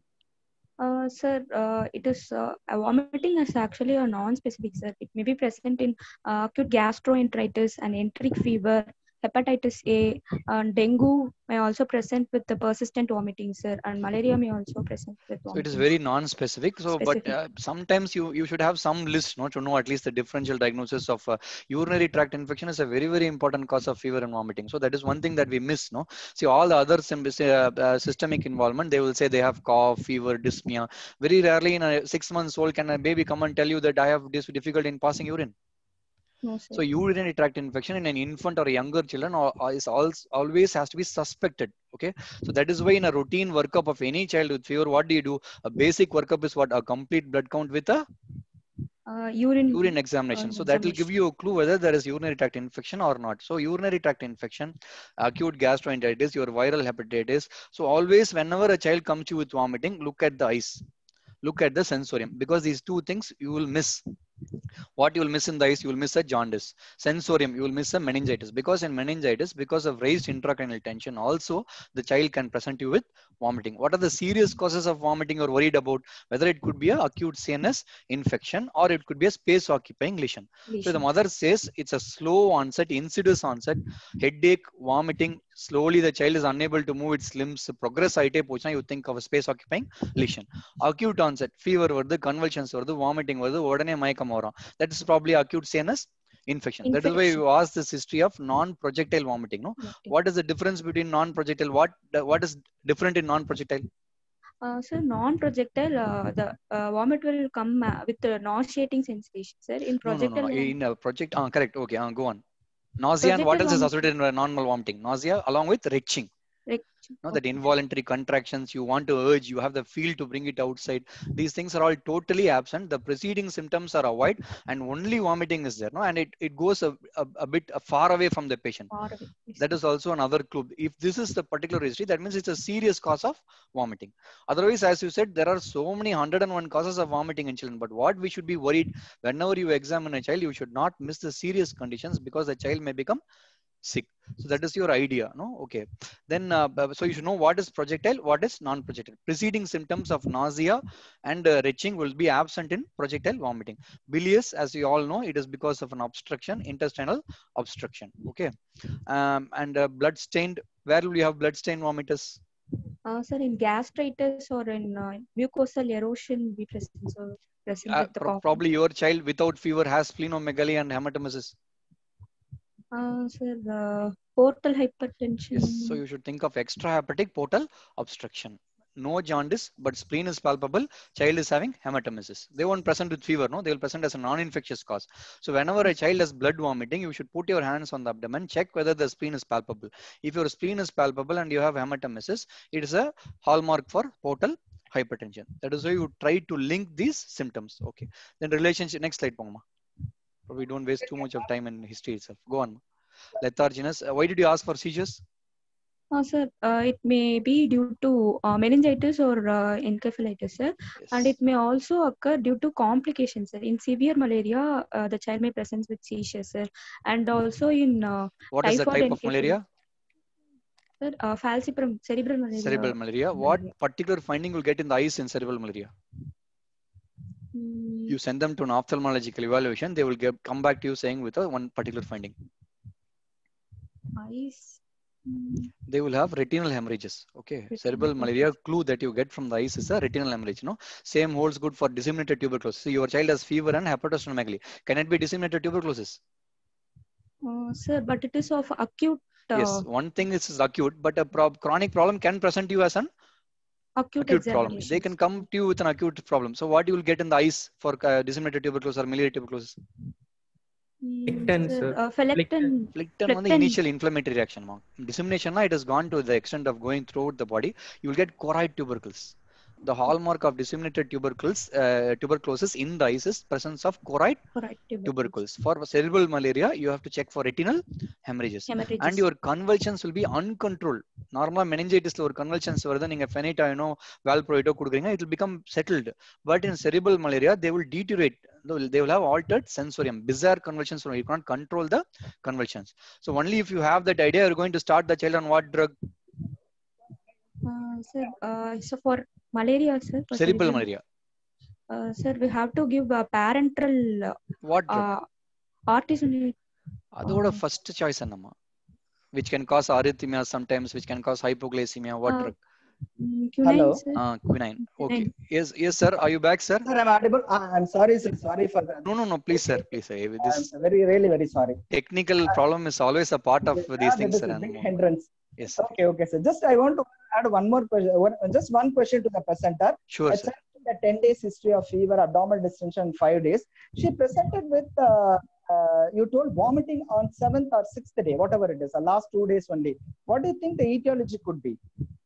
Sir, it is vomiting is actually a non-specific, sir. It may be present in acute gastroenteritis and enteric fever, hepatitis A, and dengue may also present with the persistent vomiting, sir, and malaria may also present with vomiting. So it is very non-specific. So, but sometimes you should have some list, no, to know at least the differential diagnosis of urinary tract infection is a very, very important cause of fever and vomiting. So that is one thing that we miss, no. See, all the other systemic involvement, they will say they have cough, fever, dyspnea. Very rarely in a 6 months old can a baby come and tell you that I have this difficulty in passing urine. No, so urinary tract infection in an infant or a younger children is always has to be suspected. Okay, so that is why in a routine workup of any child with fever, what do? A basic workup is what? A complete blood count with a urine examination. So that will give you a clue whether there is urinary tract infection or not. So urinary tract infection, acute gastroenteritis, your viral hepatitis. So always whenever a child comes to you with vomiting, look at the eyes, look at the sensorium, because these two things you will miss. What you will miss in the eyes, you will miss a jaundice. Sensorium, you will miss a meningitis, because in meningitis, because of raised intracranial tension, also the child can present you with vomiting. What are the serious causes of vomiting you're worried about? Whether it could be an acute CNS infection or it could be a space occupying lesion. So the mother says it's a slow onset, insidious onset, headache, vomiting, slowly the child is unable to move its limbs, progress you think of a space occupying lesion. Acute onset, fever, convulsions, vomiting, that is probably acute CNS infection. That is why you ask this history of non-projectile vomiting. No? What is the difference between non-projectile? What is different in non-projectile? So non-projectile, the vomit will come with nauseating sensation, sir. In projectile, no. In project, correct. Okay, go on. Nausea, and what else is associated with normal vomiting? Nausea along with retching. No, that involuntary contractions, you want to urge, you have the feel to bring it outside. These things are all totally absent. The preceding symptoms are avoided and only vomiting is there. No, and it goes a bit far away from the patient. That is also another clue. If this is the particular history, that means it's a serious cause of vomiting. Otherwise, as you said, there are so many 101 causes of vomiting in children. But what we should be worried, whenever you examine a child, you should not miss the serious conditions, because the child may become sick. So that is your idea, no? Okay. Then, so you should know what is projectile, what is non-projectile. Preceding symptoms of nausea and retching will be absent in projectile vomiting. Bilious, as you all know, it is because of an obstruction, intestinal obstruction. Okay. And blood-stained, where will you have blood-stained vomitus? Sir, in gastritis or in mucosal erosion, be present. So present with the probably your child without fever has splenomegaly and hematemesis. Sir, portal hypertension. Yes, so you should think of extrahepatic portal obstruction. No jaundice, but spleen is palpable. Child is having hematemesis. They won't present with fever, no? They will present as a non-infectious cause. So whenever a child has blood vomiting, you should put your hands on the abdomen, check whether the spleen is palpable. If your spleen is palpable and you have hematemesis, it is a hallmark for portal hypertension. That is why you try to link these symptoms. Okay. Then relationship. Next slide, Pongma. We don't waste too much of time in history itself. Go on. Letharginess. Why did you ask for seizures? Sir, it may be due to meningitis or encephalitis, sir. Yes. And it may also occur due to complications, sir. In severe malaria, the child may present with seizures, sir. And also in what is the type of malaria? Sir, falciparum, cerebral malaria. Cerebral malaria. What particular finding will get in the eyes in cerebral malaria? You send them to an ophthalmological evaluation, they will come back to you saying with one particular finding. Eyes. They will have retinal hemorrhages. Okay. Cerebral malaria clue that you get from the eyes is a retinal hemorrhage. No? Same holds good for disseminated tuberculosis. So your child has fever and hepatosplenomegaly. Can it be disseminated tuberculosis? Sir, but it is of acute. Yes, one thing is acute, but a chronic problem can present you as an acute problem. They can come to you with an acute problem. So what you will get in the eyes for disseminated tuberculosis or miliary tuberculosis? Phlectin. Phlectin on the initial inflammatory reaction. Dissemination, it has gone to the extent of going throughout the body. You will get choroid tuberculosis. The hallmark of disseminated tuberculosis in the eyes is presence of choroid tuberculosis. For cerebral malaria, you have to check for retinal hemorrhages. And your convulsions will be uncontrolled. Normal meningitis or convulsions varudha neenga phenytoin valproate kudukringa, it will become settled. But in cerebral malaria, they will deteriorate. They will have altered sensorium, bizarre convulsions. You can't control the convulsions. So only if you have that idea, you're going to start the child on what drug? Sir, so for malaria, sir. For cerebral malaria. Sir, we have to give parenteral. What drug? Artesunate. That's first choice, Annama. Which can cause arrhythmia sometimes, which can cause hypoglycemia. What drug? Quinine, Hello. Quinine. Okay. Yes, sir. Are you back, sir? Sir, I'm audible. I'm sorry, sir. Sorry for that. No. Please, sir. Please. This I'm really sorry. Technical problem is always a part of these things, sir. Big hindrance. Yes. Sir. Okay, sir. Just I want to add one more question. Just one question to the presenter. Sure, sir. The 10 days history of fever, abdominal distension, 5 days. She presented with, you told vomiting on 7th or 6th day, whatever it is, the last 2 days only. What do you think the etiology could be?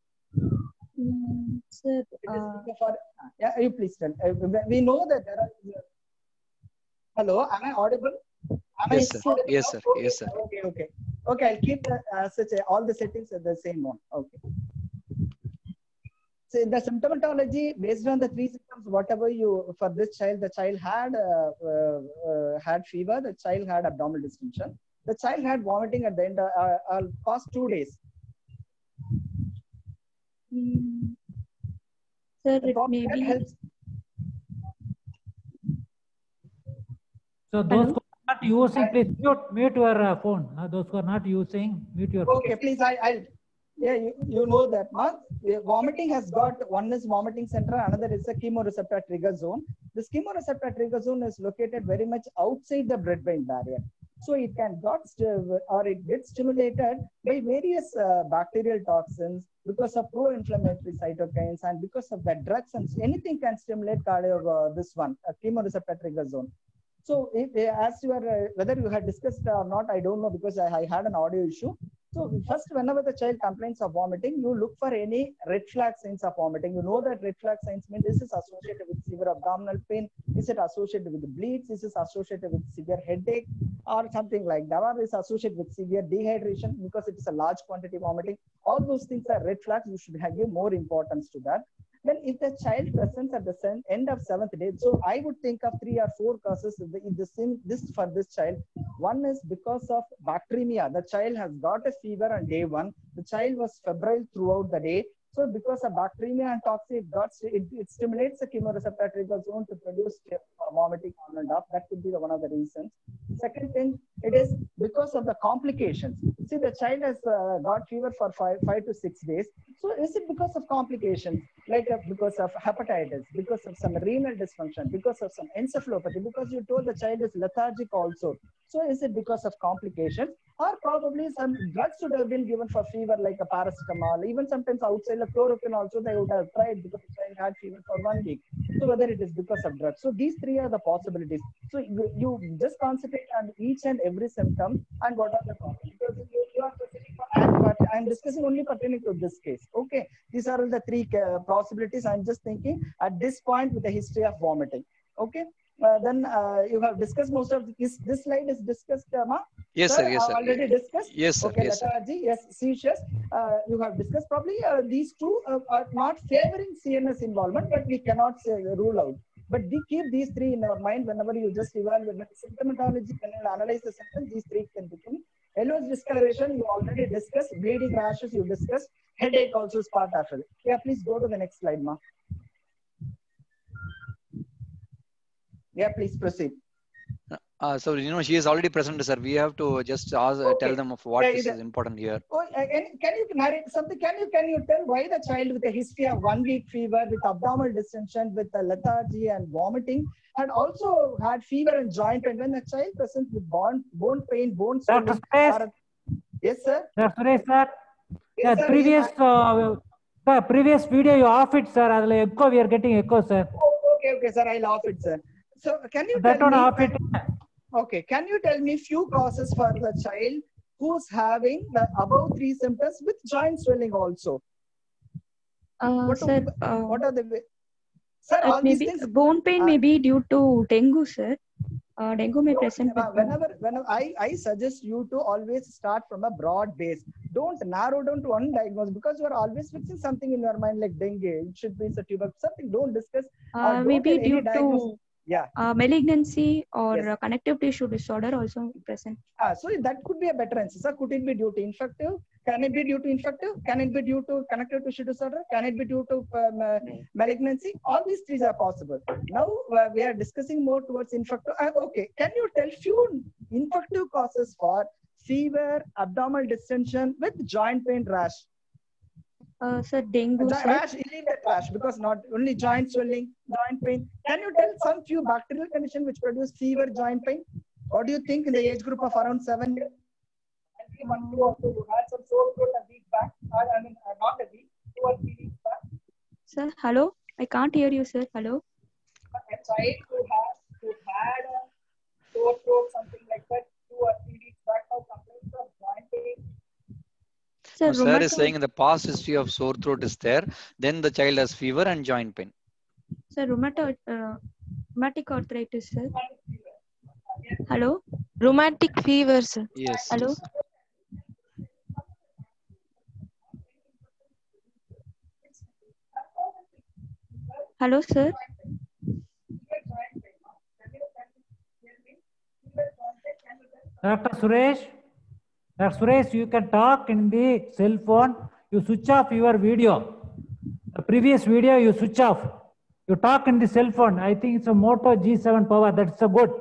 Sir, yeah, you please tell. We know that there are. Hello, am I audible? Yes, sir. Yes, sir. Okay, yes, sir. Okay, I'll keep all the settings at the same one. Okay. So the symptomatology based on the 3 symptoms, whatever you for this child, the child had fever, the child had abdominal distension, the child had vomiting at the end. Past 2 days. Sir, it may be. Helps. So those who are not using, please mute your phone. Those who are not using, mute your phone. Okay, please. Yeah, you know that. Vomiting has got one is vomiting center, another is a chemoreceptor trigger zone. This chemoreceptor trigger zone is located very much outside the blood-brain barrier. So it can it gets stimulated by various bacterial toxins because of pro-inflammatory cytokines and because of the drugs, and anything can stimulate this one, a chemoreceptor trigger zone. So as you are, whether you had discussed or not, I don't know, because I had an audio issue. So first, whenever the child complains of vomiting, you look for any red flag signs of vomiting. You know that red flag signs mean this is associated with severe abdominal pain. Is it associated with bleeds? Is it associated with severe headache or something like that? Or is associated with severe dehydration because it is a large quantity vomiting? All those things are red flags. You should give more importance to that. Then if the child presents at the end of 7th day, so I would think of 3 or 4 causes for this child. One is because of bacteremia. The child has got a fever on day 1. The child was febrile throughout the day. So because of bacteremia and toxin, it stimulates the chemoreceptor trigger zone to produce vomiting on and off. That could be one of the reasons. Second thing, it is because of the complications. See, the child has got fever for 5 to 6 days. So is it because of complications? Like because of hepatitis, because of some renal dysfunction, because of some encephalopathy, because you told the child is lethargic also. So is it because of complications? Or probably some drugs should have been given for fever, like a paracetamol, even sometimes outside like chloroquine also they would have tried because the child had fever for 1 week. So whether it is because of drugs. So these 3 are the possibilities. So you just concentrate on each and every symptom and what are the problems. Because you are but I'm discussing only pertaining to this case. Okay, these are the 3 possibilities. I'm just thinking at this point with the history of vomiting. Okay. Then you have discussed most of this slide is discussed, Ma? Yes, sir. Yes, sir. Already discussed? Yes, sir. Okay, yes, lethargy, yes, seizures. You have discussed probably these 2 are not favoring CNS involvement, but we cannot rule out. But we keep these 3 in our mind whenever you just evaluate symptomatology, when you analyze the symptoms, these 3 can become. Yellow discoloration, you already discussed. Bleeding rashes, you discussed. Headache also is part of it. Yeah, please go to the next slide, Ma. Yeah, please proceed. So, she is already present, sir. We have to just tell them of what is important here. Oh, can you narrate something? Can you tell why the child with a history of 1 week fever, with abdominal distension, with lethargy and vomiting, and also had fever and joint pain, when the child presents with bone pain, bone swelling? Yes, sir. Dr. Suresh, sir. Yes, Yeah, sir. previous video you off it, sir. Echo, we are getting echo, sir. Oh, okay, sir. I'll off it, sir. So can you that tell one me? off it. Okay, can you tell me few causes for the child who's having the above 3 symptoms with joint swelling also? Sir, what are the sir? All these things. Bone pain may be due to dengue, sir. Dengue may present with whenever I suggest you to always start from a broad base. Don't narrow down to one diagnosis because you are always fixing something in your mind like dengue. It should be tuberculosis. Something. Don't discuss. Don't maybe due to malignancy or yes. connective tissue disorder also present. So that could be a better answer. Sir, could it be due to infective? Can it be due to infective? Can it be due to connective tissue disorder? Can it be due to malignancy? All these three are possible. Now we are discussing more towards infective. Okay, can you tell few infective causes for fever, abdominal distension with joint pain, rash? Sir, dengue. Rash, leave that rash because not only joint swelling, joint pain. Can you tell some few bacterial conditions which produce fever, joint pain? What do you think in the age group of around 7 years? One, two, also who had some sore throat a week back. I mean, not a week, 2 or 3 weeks back. Sir, hello. I can't hear you, sir. Hello. A child who had a sore throat, something like that, 2 or 3 weeks back, now complains of joint pain. Sir, sir is saying in the past history of sore throat is there, then the child has fever and joint pain. Sir, rheumatoid arthritis, sir. Hello? Rheumatic fever, sir. Yes. Hello? Yes. Hello, sir. Dr. Suresh, you can talk in the cell phone. You switch off your video. The previous video you switch off. You talk in the cell phone. I think it's a Moto G7 power. That's a good.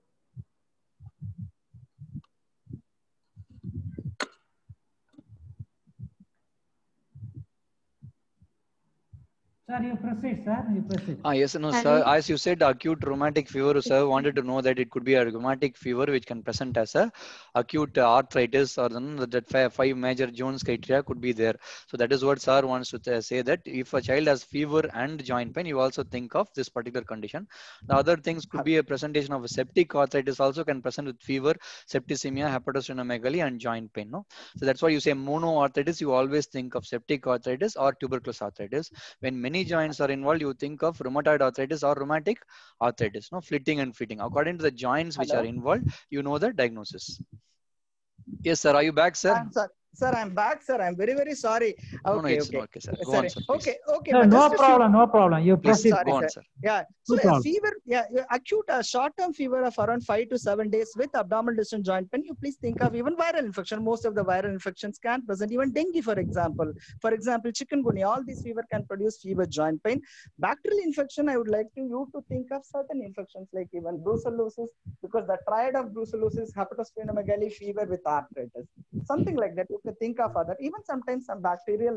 Sir, you proceed, sir. You proceed. Yes, no, sir. As you said, acute rheumatic fever, sir, wanted to know that it could be a rheumatic fever which can present as a acute arthritis, or that 5 major Jones criteria could be there. So that is what sir wants to say, that if a child has fever and joint pain, you also think of this particular condition. The other things could be a presentation of a septic arthritis also can present with fever, septicemia, hepatosplenomegaly, and joint pain. No, so that's why you say monoarthritis. You always think of septic arthritis or tuberculosis arthritis. When many joints are involved, you think of rheumatoid arthritis or rheumatic arthritis, no, flitting and fitting. According to the joints which are involved, you know the diagnosis. Yes, sir. Are you back, sir? Sir, I'm back, sir. I'm very, very sorry. Okay, no, it's okay, sir. Go on, sir, okay. No, no problem, no problem. You proceed. Sorry, go on, sir. Yeah. So a fever, acute short-term fever of around 5 to 7 days with abdominal distension, joint pain. You please think of even viral infection. Most of the viral infections can present. Even dengue, for example. For example, chikungunya. All these fever can produce fever, joint pain. Bacterial infection, I would like you to think of certain infections like even brucellosis, because the triad of brucellosis, hepatosplenomegaly, fever with arthritis. Something like that. You can think of other, even sometimes some bacterial,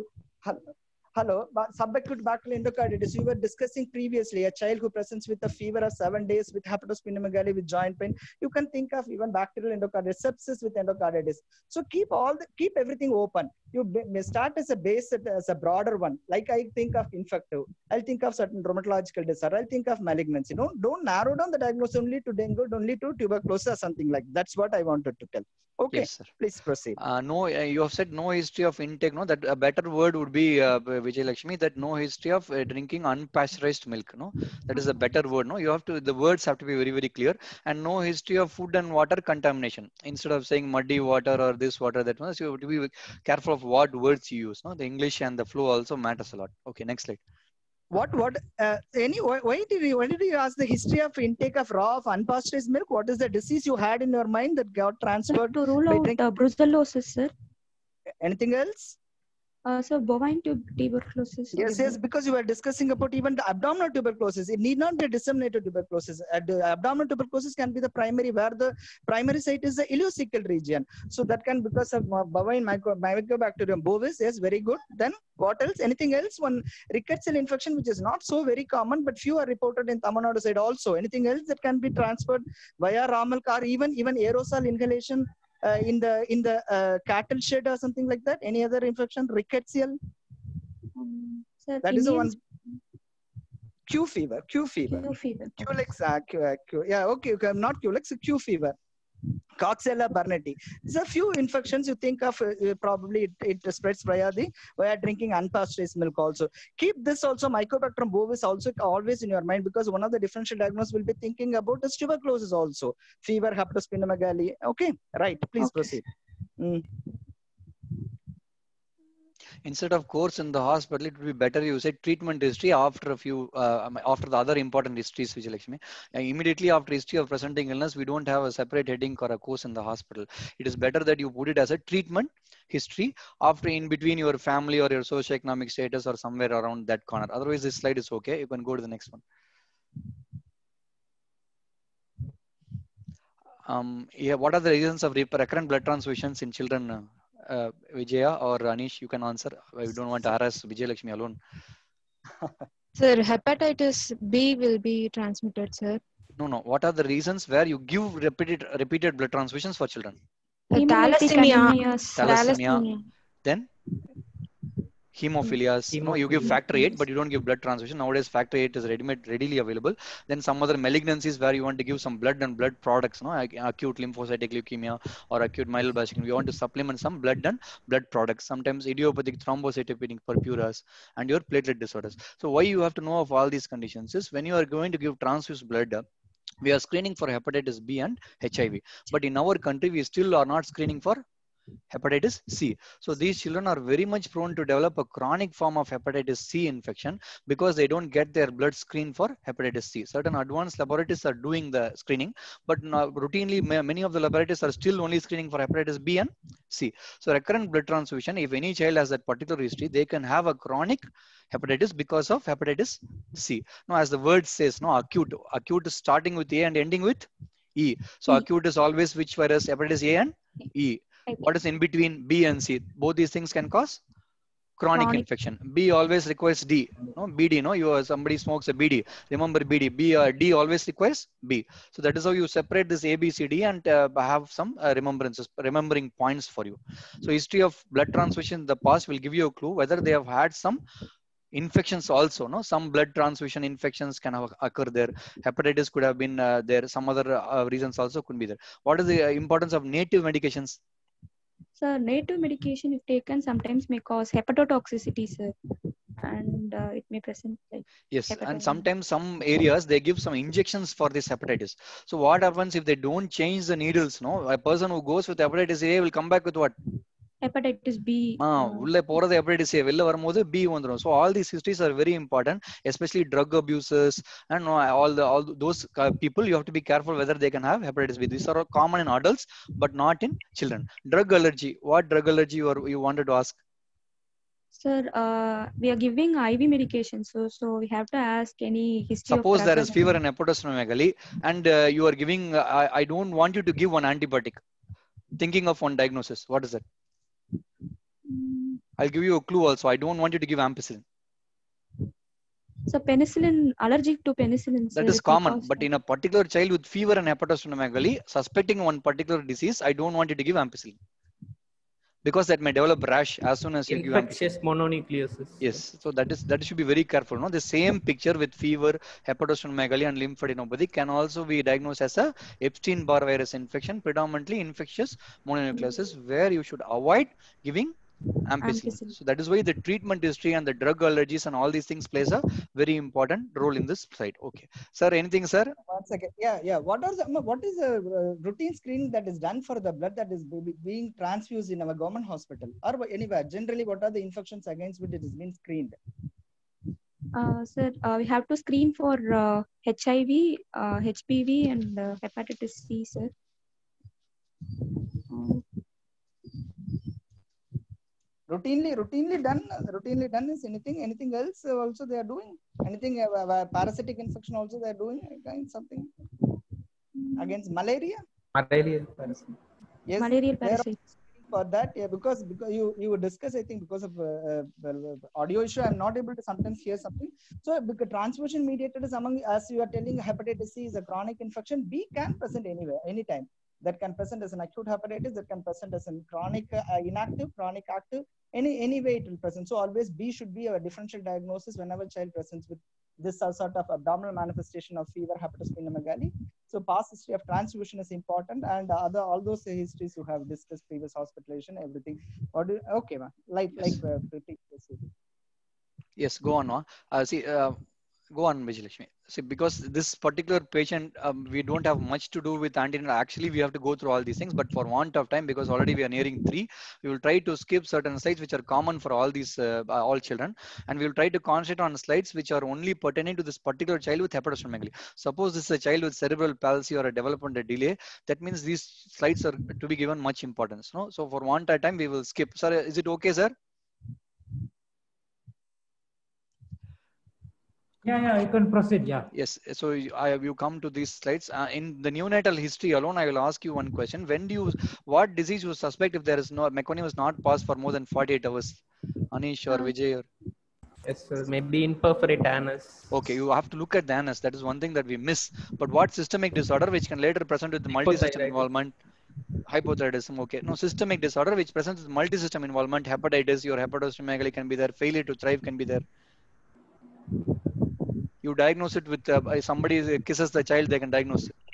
subacute bacterial endocarditis. We were discussing previously a child who presents with a fever of 7 days with hepatosplenomegaly with joint pain. You can think of even bacterial endocarditis, sepsis with endocarditis. So keep everything open. You may start as a base, as a broader one. Like I think of infective, I'll think of certain rheumatological disorder, I'll think of malignancy. Don't narrow down the diagnosis only to dengue, only to tuberculosis or something like that. That's what I wanted to tell. Okay, yes, sir. Please proceed. No, you have said no history of intake. No, that a better word would be Vijay Lakshmi. That no history of drinking unpasteurized milk. No, that is a better word. No, you have to. The words have to be very, very clear. And no history of food and water contamination. Instead of saying muddy water or this water, that one, so you have to be careful of what words you use. No, the English and the flow also matters a lot. Okay, next slide. Why did you ask the history of intake of raw of unpasteurized milk? What is the disease you had in your mind that got transferred? To rule out brucellosis, sir. Anything else? So bovine tuberculosis. Yes, because you were discussing about even the abdominal tuberculosis. It need not be disseminated tuberculosis. The abdominal tuberculosis can be the primary, where the primary site is the ileocecal region. So that can, because of bovine Mycobacterium bovis. Yes, very good. Then what else? Anything else? One rickettsial infection, which is not so very common, but few are reported in Tamil Nadu side also. Anything else that can be transferred via Ramalk, or even aerosol inhalation? In the cattle shed or something like that? Any other infection? Rickettsial? That is the one. Q fever. Q fever. Culex. Yeah, okay. Not Culex. Q fever. Coxiella burnetii. There's a few infections you think of, probably it spreads via drinking unpasteurized milk also. Keep this also, Mycobacterium bovis also always in your mind, because one of the differential diagnosis will be thinking about is tuberculosis also. Fever, hepatosplenomegaly. Okay, right. Please proceed. Instead of course in the hospital, it would be better you say treatment history after a few, after the other important histories, Vijayalakshmi. Immediately after history of presenting illness, we don't have a separate heading or a course in the hospital. It is better that you put it as a treatment history after, in between your family or your socioeconomic status or somewhere around that corner. Otherwise, this slide is okay. You can go to the next one. Yeah, what are the reasons of recurrent blood transfusions in children? Vijaya or Anish, you can answer. I don't want to harass Vijayalakshmi alone. Sir, hepatitis B will be transmitted, sir. No. What are the reasons where you give repeated blood transfusions for children? Thalassemia. Then hemophilias. No, you give factor VIII, but you don't give blood transfusion. Nowadays, factor VIII is readily available. Then some other malignancies where you want to give some blood and blood products, no, acute lymphocytic leukemia or acute myeloblastoma. You want to supplement some blood and blood products. Sometimes idiopathic thrombocytopenic purpures and your platelet disorders. So why you have to know of all these conditions is when you are going to give transfused blood, we are screening for hepatitis B and HIV. But in our country, we still are not screening for hepatitis C. So these children are very much prone to develop a chronic form of hepatitis C infection because they don't get their blood screened for hepatitis C. Certain advanced laboratories are doing the screening, but routinely many of the laboratories are still only screening for hepatitis B and C. So recurrent blood transfusion, if any child has that particular history, they can have a chronic hepatitis because of hepatitis C. Now, as the word says, no, acute is starting with A and ending with E. So acute is always which virus? Hepatitis A and E. What is in between B and C? Both these things can cause chronic infection. B always requires D. No, BD. No, somebody smokes a BD. Remember BD. D always requires B. So that is how you separate this A, B, C, D and have some remembering points for you. So history of blood transfusion in the past will give you a clue whether they have had some infections also. No, some blood transfusion infections can occur there. Hepatitis could have been there. Some other reasons also could be there. What is the importance of native medications? Sir, native medication, if taken, sometimes may cause hepatotoxicity, sir, and it may present like yes, and sometimes some areas they give some injections for this hepatitis. So what happens if they don't change the needles? No, a person who goes with hepatitis A will come back with what? Hepatitis B. உள்ள போறது hepatitis A, வெளில வரும்போது B வந்துரும். So all these histories are very important, especially drug abusers and all those people. You have to be careful whether they can have hepatitis B. These are all common in adults, but not in children. Drug allergy. What drug allergy you wanted to ask? Sir, we are giving IV medication, so we have to ask any history. Suppose there is fever and hepatosplenomegaly, and you are giving. I don't want you to give one antibiotic. Thinking of one diagnosis. What is it? I'll give you a clue also. I don't want you to give ampicillin. So penicillin, allergic to penicillin. That is common, but in a particular child with fever and hepatosplenomegaly, suspecting one particular disease, I don't want you to give ampicillin. Because that may develop rash as soon as you give infectious mononucleosis. Yes, so that should be very careful. No, the same picture with fever, hepatosplenomegaly, and lymphadenopathy can also be diagnosed as a Epstein-Barr virus infection, predominantly infectious mononucleosis, where you should avoid giving ampicillin. So that is why the treatment history and the drug allergies and all these things plays a very important role in this slide. Okay, sir, anything, sir? One second. Yeah. What is the routine screening that is done for the blood that is being transfused in our government hospital or anywhere? Generally, what are the infections against which it is being screened? Sir, we have to screen for HIV, HPV, and hepatitis C, sir. Routinely done is anything else also they are doing? Anything parasitic infection also they are doing something against malaria? Yes, malarial parasites. For that, yeah, because you discuss, I think because of audio issue, I'm not able to sometimes hear something. So because transfusion mediated is among, as you are telling, hepatitis C is a chronic infection. B can present anywhere, anytime. That can present as an acute hepatitis, that can present as a chronic inactive, chronic active, any way it will present. So always B should be a differential diagnosis whenever child presents with this sort of abdominal manifestation of fever, hepatosplenomegaly. So past history of transfusion is important, and all those histories you have discussed, previous hospitalization, everything. Okay, ma. Yes, go on. Go on, Vijayalakshmi. See, because this particular patient, we don't have much to do with antenatal. Actually, we have to go through all these things, but for want of time, because already we are nearing 3, we will try to skip certain slides which are common for all these all children, and we will try to concentrate on slides which are only pertaining to this particular child with hepatosplenomegaly. Suppose this is a child with cerebral palsy or a developmental delay, that means these slides are to be given much importance. No, so for want of time, we will skip. Sir, is it okay, sir? Yeah, you can proceed. Yeah. Yes. So you come to these slides. In the neonatal history alone, I will ask you one question. What disease you suspect if there is no meconium is not passed for more than 48 hours? Anish or Vijay? Yes, sir. Maybe imperforate anus. Okay, you have to look at the anus. That is one thing that we miss. But what systemic disorder which can later present with multi-system involvement? Hypothyroidism. Okay. No, systemic disorder which presents with multi-system involvement. Hepatitis, your hepatosplenomegaly can be there. Failure to thrive can be there. You diagnose it with somebody kisses the child, they can diagnose it.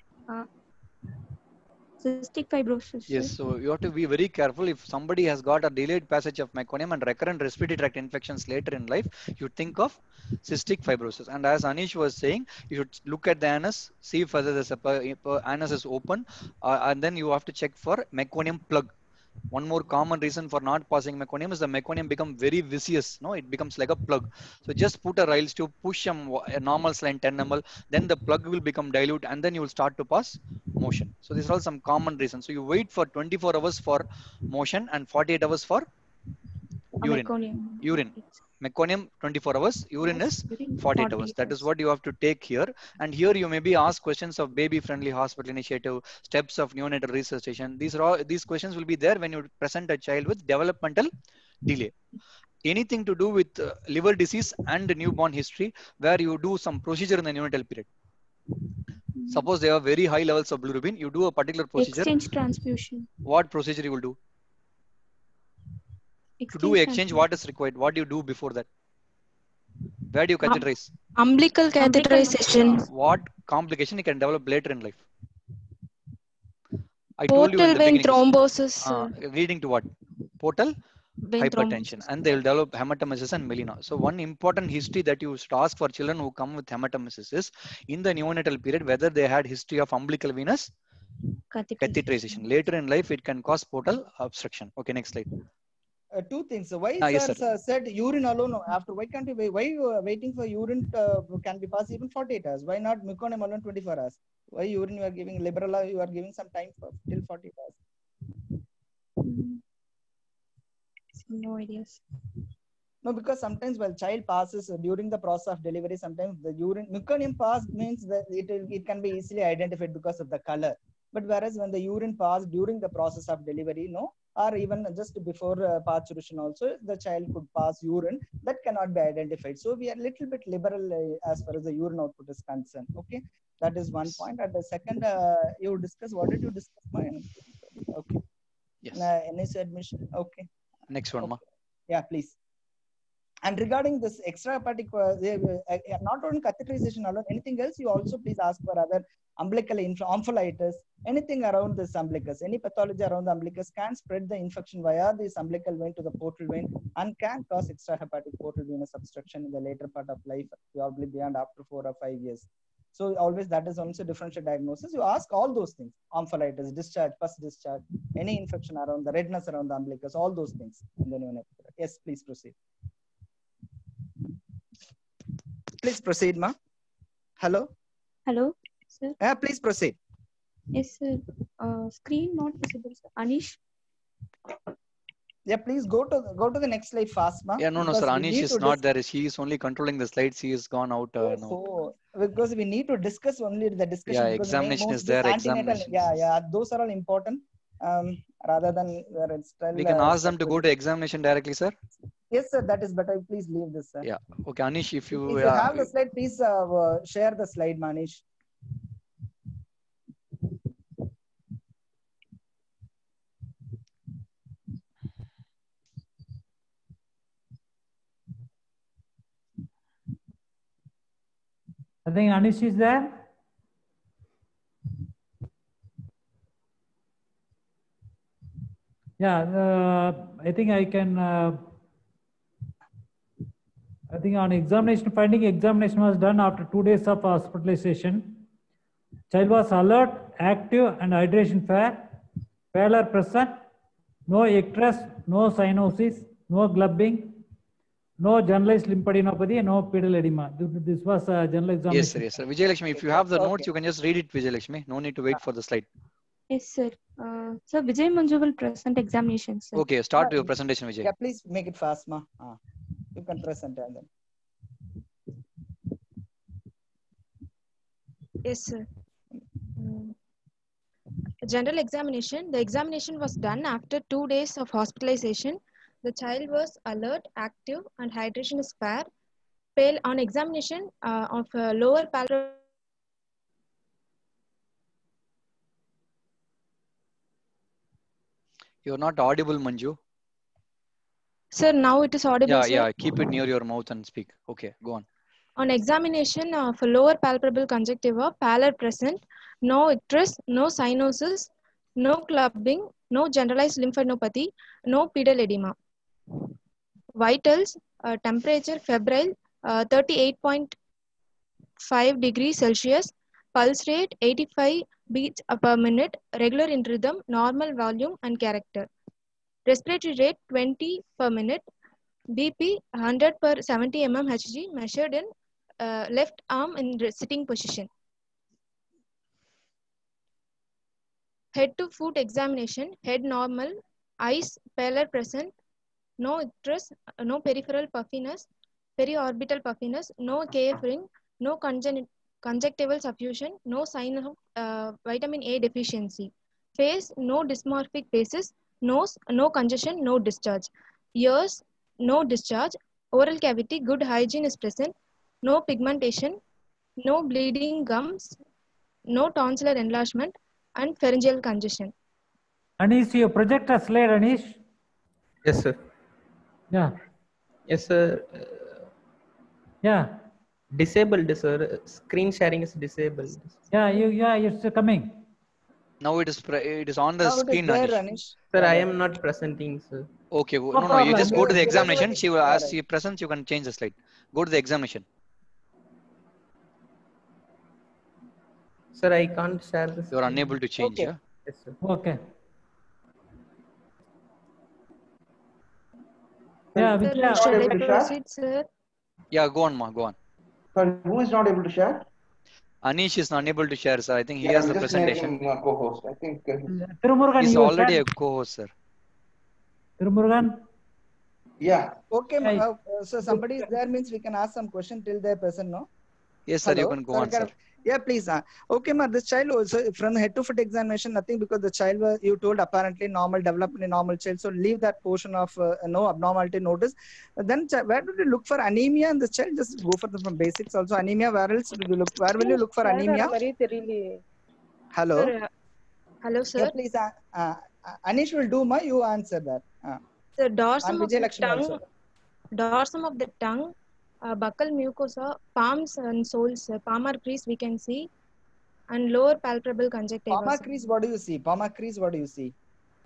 Cystic fibrosis. Yes, so you have to be very careful. If somebody has got a delayed passage of meconium and recurrent respiratory tract infections later in life, you think of cystic fibrosis. And as Anish was saying, you should look at the anus, see if whether the anus is open, and then you have to check for meconium plug. One more common reason for not passing meconium is the meconium become very viscous. No, it becomes like a plug. So just put a Ryle's tube, push a normal saline 10 ml, then the plug will become dilute, and then you will start to pass motion. So these are all some common reasons. So you wait for 24 hours for motion and 48 hours for urine. Meconium 24 hours, urine is 48 hours. That is what you have to take here. And here you maybe ask questions of baby friendly hospital initiative, steps of neonatal resuscitation. These questions will be there when you present a child with developmental delay. Anything to do with liver disease and newborn history, where you do some procedure in the neonatal period. Suppose they have very high levels of bilirubin, you do a particular procedure. Exchange transfusion. What procedure you will do? To do exchange, what is required? What do you do before that? Where do you catheterize? Umbilical catheterization. What complication you can develop later in life? I told you in the vein beginning. Thrombosis. Leading to what? Portal vein hypertension. Thrombosis. And they will develop hematemesis and melena. So one important history that you should ask for children who come with hematemesis is in the neonatal period whether they had history of umbilical venous catheterization. Later in life, it can cause portal obstruction. Okay, next slide. Two things. Why yes, sir said urine alone? After why can't you wait? Why you are waiting for urine can be passed even 48 hours? Why not meconium alone 24 hours? Why urine you are giving liberal? You are giving some time for till 48 hours. No ideas. No, because sometimes while child passes during the process of delivery, sometimes the urine meconium pass means that it can be easily identified because of the color. But whereas when the urine passed during the process of delivery, no, or even just before parturition also, the child could pass urine that cannot be identified. So we are a little bit liberal as far as the urine output is concerned. Okay, that is one point. And the second, you discuss, what did you discuss? Okay. Yes. NS admission. Okay. Next one, okay. Ma. Yeah, please. And regarding this extrahepatic, not only catheterization alone, anything else, you also please ask for other umbilical ampulitis, anything around this umbilicus, any pathology around the umbilicus can spread the infection via this umbilical vein to the portal vein and can cause extrahepatic portal venous obstruction in the later part of life, probably beyond after 4 or 5 years. So always that is also differential diagnosis. You ask all those things, ampulitis, discharge, pus discharge, any infection around the redness around the umbilicus, all those things in the neonatal. Yes, please proceed. Please proceed, ma. Hello. Hello, sir. Yeah, please proceed. Yes, sir. Screen not visible, sir. Anish. Yeah, please go to the next slide fast, ma. Yeah, no, sir. Anish is not there. He is only controlling the slides. He is gone out. So because we need to discuss only the discussion. Yeah, examination is there. Examination. Yeah, those are all important. Rather than where it's still, we can ask them to go to examination directly, sir. Yes, sir. That is better. Please leave this, sir. Yeah. Okay, Anish, if you have the slide, please share the slide, Manish. I think Anish is there. Yeah, I think I can. I think on examination finding, examination was done after 2 days of hospitalization. Child was alert, active, and hydration fair. Pallor present. No icterus, no cyanosis, no glubbing, no generalized lymphadenopathy, and no pedal edema. This was a general examination. Yes, sir. Yes, sir. Vijayalakshmi, if you have the notes, you can just read it, Vijayalakshmi. No need to wait for the slide. Yes, sir. Sir, Vijay Manju will present examination, sir. Okay, start your presentation, Vijay. Yeah, please make it fast, ma. You can present and then. Yes, sir. General examination. The examination was done after 2 days of hospitalization. The child was alert, active, and hydration is fair. Pale on examination of lower pallor. You're not audible, Manju. Sir, now it is audible. Yeah, sir. yeah. Keep it near your mouth and speak. Okay, go on. On examination of lower palpable conjunctiva, pallor present, no icterus, no cyanosis, no clubbing, no generalized lymphadenopathy, no pedal edema. Vitals, temperature febrile, 38.5 degrees Celsius, pulse rate 85 beats per minute, regular in rhythm, normal volume and character. Respiratory rate 20 per minute, BP 100 per 70 mm Hg measured in left arm in sitting position. Head to foot examination, head normal, eyes pallor present, no icterus, no peripheral puffiness, periorbital puffiness, no KF ring, no conjunctival suffusion, no sign of vitamin A deficiency. Face, no dysmorphic faces, nose, no congestion, no discharge. Ears, no discharge. Oral cavity, good hygiene is present, no pigmentation, no bleeding gums, no tonsillar enlargement, and pharyngeal congestion. Anish, you project a slide, Anish. Yes, sir. Yeah. Yes, sir. Yeah. Disabled, sir. Screen sharing is disabled. Yeah, it's coming. Now it is on the screen, Anish. Sir, I am not presenting, sir. Okay, no, you just go to the examination. She will ask you present. You can change the slide. Go to the examination. Sir, I can't share this. You are unable to change. Okay. Yeah? Yes, sir. Okay. Yeah, Shall I proceed, sir? Yeah, go on, ma. Go on. Sorry, who is not able to share? Anish is unable to share, sir. I think he has the presentation. Co-host. I think he's already a co-host, sir. Thirumurugan? Yeah. Okay, so somebody is there means we can ask some question till they present, no? Yes, sir. Hello? You can go on, sir. Yeah, please. Okay, ma. This child also from head to foot examination, nothing because the child was, you told apparently normal development in normal child. So leave that portion of no abnormality notice. Then where do you look for anemia in the child? Just go for the from basics also. Anemia. Where else do you look? Where will you look for anemia? Hello. Hello, sir. Yeah, please. Anish will do. Ma, you answer that. The dorsum of the tongue. Dorsum of the tongue. Buccal mucosa, palms and soles, palmar crease we can see, and lower palpable conjunctiva. Palmar crease, what do you see? Palmar crease, what do you see?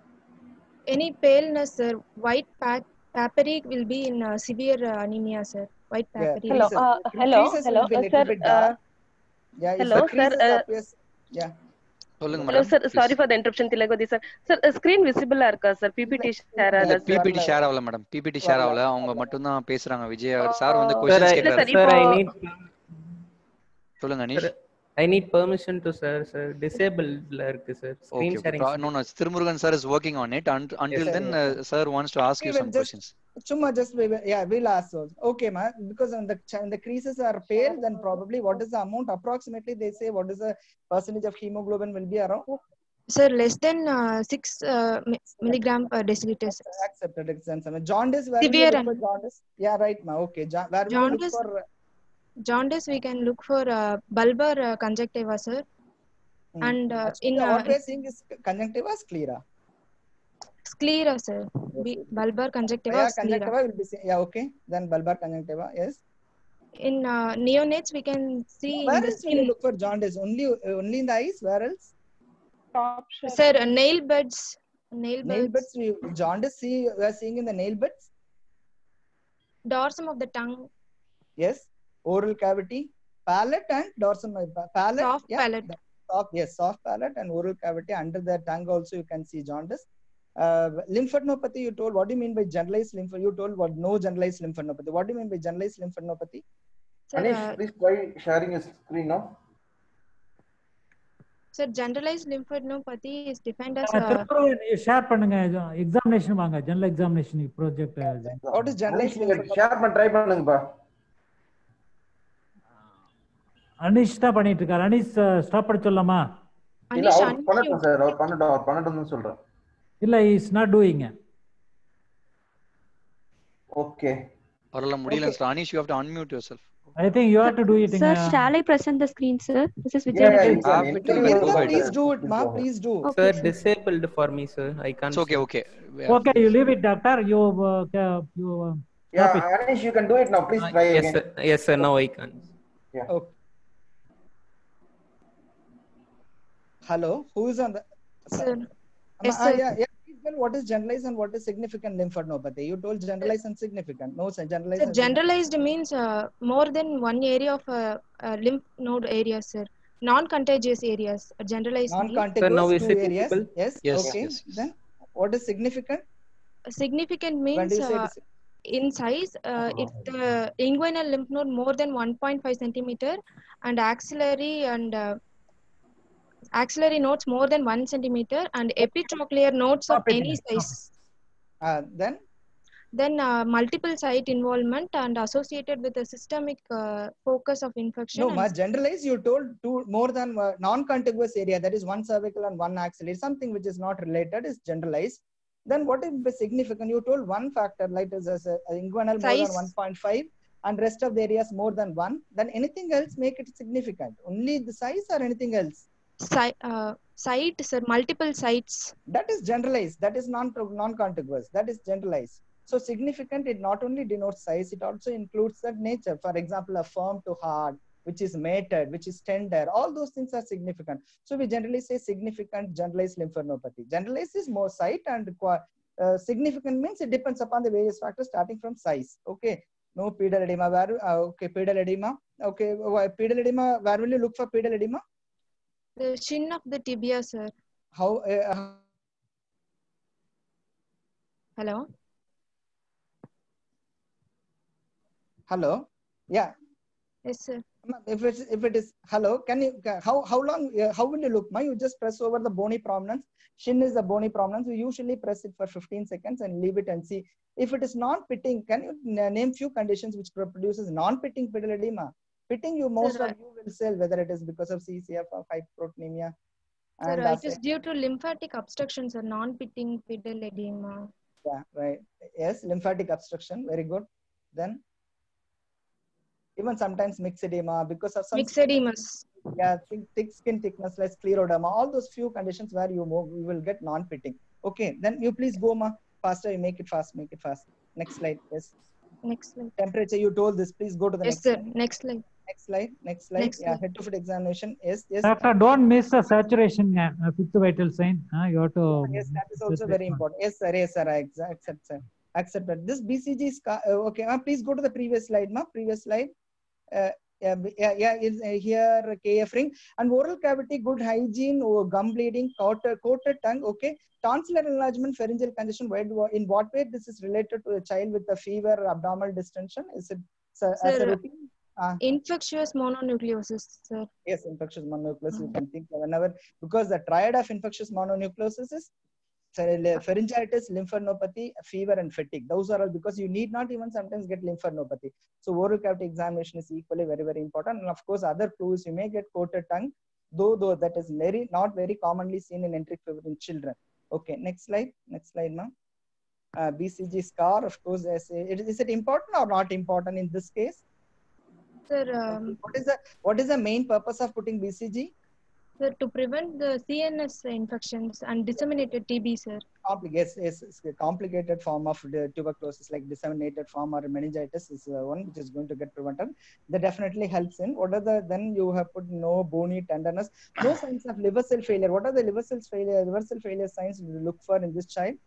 Any paleness, sir. White papillary will be in severe anemia, sir. White papillary. Hello, hello, sir. Yeah, hello, sir. Yeah. Hello, sir. Sorry for the interruption, Tilagodi, sir. Sir, screen visible இருக்கா sir? PPT share ஆகுதா sir? PPT share ஆகல madam. PPT share ஆகல. அவங்க மட்டும் தான் பேசுறாங்க. Vijay sir வந்து questions கேக்குறாரு. Sir, I need சொல்லுங்க Anish. I need permission to sir disabled la irukku sir. Screen sharing. No, Thirumurugan sir is working on it. Until then sir wants to ask you some questions. Chumma just we'll ask those. Okay, ma, because the creases are pale, then probably what is the amount approximately they say what is the percentage of hemoglobin will be around? Sir, less than 6 milligram per deciliter. Accepted. Jaundice, where severe will you look for jaundice? Yeah, right, ma. Okay, where will you look for? Jaundice, we can look for bulbar conjunctiva, sir. And in what we are seeing is conjunctiva, sclera. Sclera, sir. Bulbar conjunctiva. Yeah, conjunctiva will be yeah, okay. Then bulbar conjunctiva, yes. In neonates, we can see. Where else will you look for jaundice? Only in the eyes. Where else? Sir, nail beds Nail Nail buds. beds. Jaundice. We are seeing in the nail beds. Dorsum of the tongue. Yes. Oral cavity, palate and dorsum. Palate. Soft Yeah. palate. Soft. Yes. Soft palate and oral cavity under the tongue also you can see jaundice. Lymphadenopathy. You told. What do you mean by generalized lymphadenopathy? You told what? No generalized lymphadenopathy. What do you mean by generalized lymphadenopathy? Sir, Anish, please try sharing your screen now. sir, generalized lymphadenopathy is defined as share பண்ணுங்க examination வாங்க general examination project What is generalized lymphadenopathy? ஷேர் பண்ண try பண்ணுங்கப்பா. அனிஷ் தான் பண்ணிட்டு இருக்காரு. Anish stop பண்ண சொல்லலாமா? இல்ல அவர் பண்ணட்டும் சார். அவர் பண்ணட்டும் சொல்றேன். இல்ல இஸ் நாட் டூயிங். ஓகே. வரல முடியல sir. Anish, you have to unmute yourself. I think you have to do it. Sir, shall I present the screen, sir? This is Vijay. Please do it, ma. Please do. Sir, disabled for me, sir. I can't. It's okay. Okay. Okay, you leave it, doctor. You. Yeah, Anish, you can do it now. Please try yes, again. Sir. Yes, sir. Now I can. Yeah. Okay. Hello. Who is on the? Sir. Yes, sir. Yeah. Please tell what is generalized and what is significant lymphadenopathy. You told generalized and significant. No, sir. Generalized. Sir, generalized means more than one area of lymph node areas, sir. Non-contagious areas. Generalized. Non-contiguous Sir, now is it areas. visible? Yes. Yes. Okay. Yes. Then what is significant? Significant When means do you say it is- in size, if the inguinal lymph node more than 1.5 centimeter and axillary nodes more than 1 centimeter and epitrochlear nodes of any size. Then multiple site involvement and associated with a systemic focus of infection. No, ma, generalized you told more than non-contiguous area, that is one cervical and one axillary, something which is not related is generalized. Then what is the significant? You told one factor, like as inguinal more than 1.5 and rest of the areas more than 1. Then anything else make it significant? Only the size or anything else? Site, sir, multiple sites. That is generalized. That is non-contiguous. That is generalized. So significant, it not only denotes size, it also includes the nature. For example, a firm to hard, which is mated, which is tender. All those things are significant. So we generally say significant generalized lymphadenopathy. Generalized is more site and significant means it depends upon the various factors starting from size. Okay. No pedal edema. Okay, pedal edema. Okay, pedal edema. Where will you look for pedal edema? The shin of the tibia, sir. How? Hello. Hello. Yeah. Yes, sir. If it is hello, can you how long? How will you look? You just press over the bony prominence. Shin is the bony prominence. We usually press it for 15 seconds and leave it and see. If it is non-pitting, can you name few conditions which produces non-pitting pedal edema? Pitting, you most of you will say whether it is because of CCF or hyperproteinemia. Sir, it is due to lymphatic obstructions or non-pitting pedal edema. Yeah, right. Yes, lymphatic obstruction. Very good. Then even sometimes myxedema because of some myxedemas. Yeah, thick skin thickness like scleroderma. All those few conditions where you will get non-pitting. Okay, then you please go faster. You make it fast. Make it fast. Next slide. Yes. Next slide. Temperature. You told this. Please go to the yes, next. Yes, sir. Slide. Next slide. Next slide. Next slide. Next yeah, slide. head to foot examination. Yes, yes. Doctor, don't miss the saturation fifth vital sign. You have to. Yes, that is also very important. Yes, sir. Yes, sir. I accept, sir. Accepted. This BCG is okay. Please go to the previous slide, ma. Previous slide. Is here KF ring and oral cavity, good hygiene, gum bleeding, coated tongue. Okay, tonsillar enlargement, pharyngeal congestion. In what way this is related to a child with a fever, abdominal distension? Is it as a routine? Infectious mononucleosis, sir. Yes, infectious mononucleosis. You can think whenever, because the triad of infectious mononucleosis is pharyngitis, lymphadenopathy, fever, and fatigue. Those are all because you need not even sometimes get lymphadenopathy. So oral cavity examination is equally very, very important. And of course, other clues you may get coated tongue, though that is not very commonly seen in enteric fever in children. Okay, next slide. Next slide, ma'am. BCG scar, of course, is it important or not important in this case? Sir, what is the main purpose of putting BCG? Sir, to prevent the CNS infections and disseminated TB, sir. Yes, it's a complicated form of the tuberculosis, like disseminated form or meningitis is one which is going to get prevented. That definitely helps in. What are the, then you have put no bony tenderness, no signs of liver cell failure. What are the liver cell failure signs you look for in this child?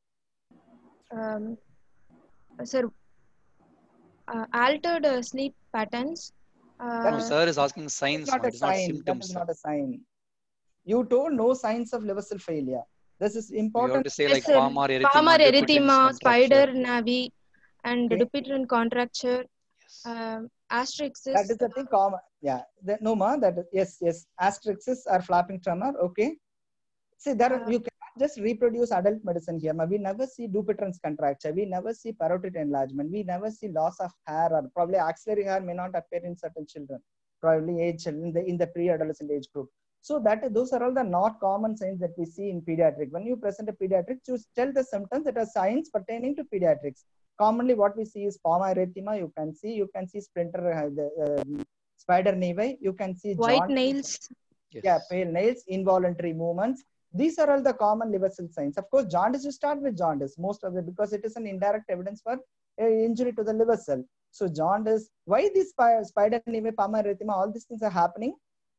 Sir, altered sleep patterns. No, sir is asking signs. Not It is not symptoms. That is not a sign. You told no signs of liver cell failure. This is important. You have to say like Yes, palmar erythema, spider contracture. navi, and Dupuytren contracture. Asterix. That is the thing common. Yeah. No, ma. That is, yes. Asterixes are flapping tremor. Okay. See, there you cannot just reproduce adult medicine here. Ma. We never see Dupuytren's contracture. We never see parotid enlargement. We never see loss of hair, or probably axillary hair may not appear in certain children. Probably age in the pre-adolescent age group. So those are all the not common signs that we see in pediatric. When you present a pediatric, you tell the symptoms that are signs pertaining to pediatrics. Commonly, what we see is palmar erythema. You can see splinter, spider nevi. You can see white nails. Yeah, pale nails, involuntary movements. These are all the common liver cell signs. Of course, jaundice, you start with jaundice, most of it, because it is an indirect evidence for injury to the liver cell. So jaundice, why this spider nevi, palmar erythema, all these things are happening?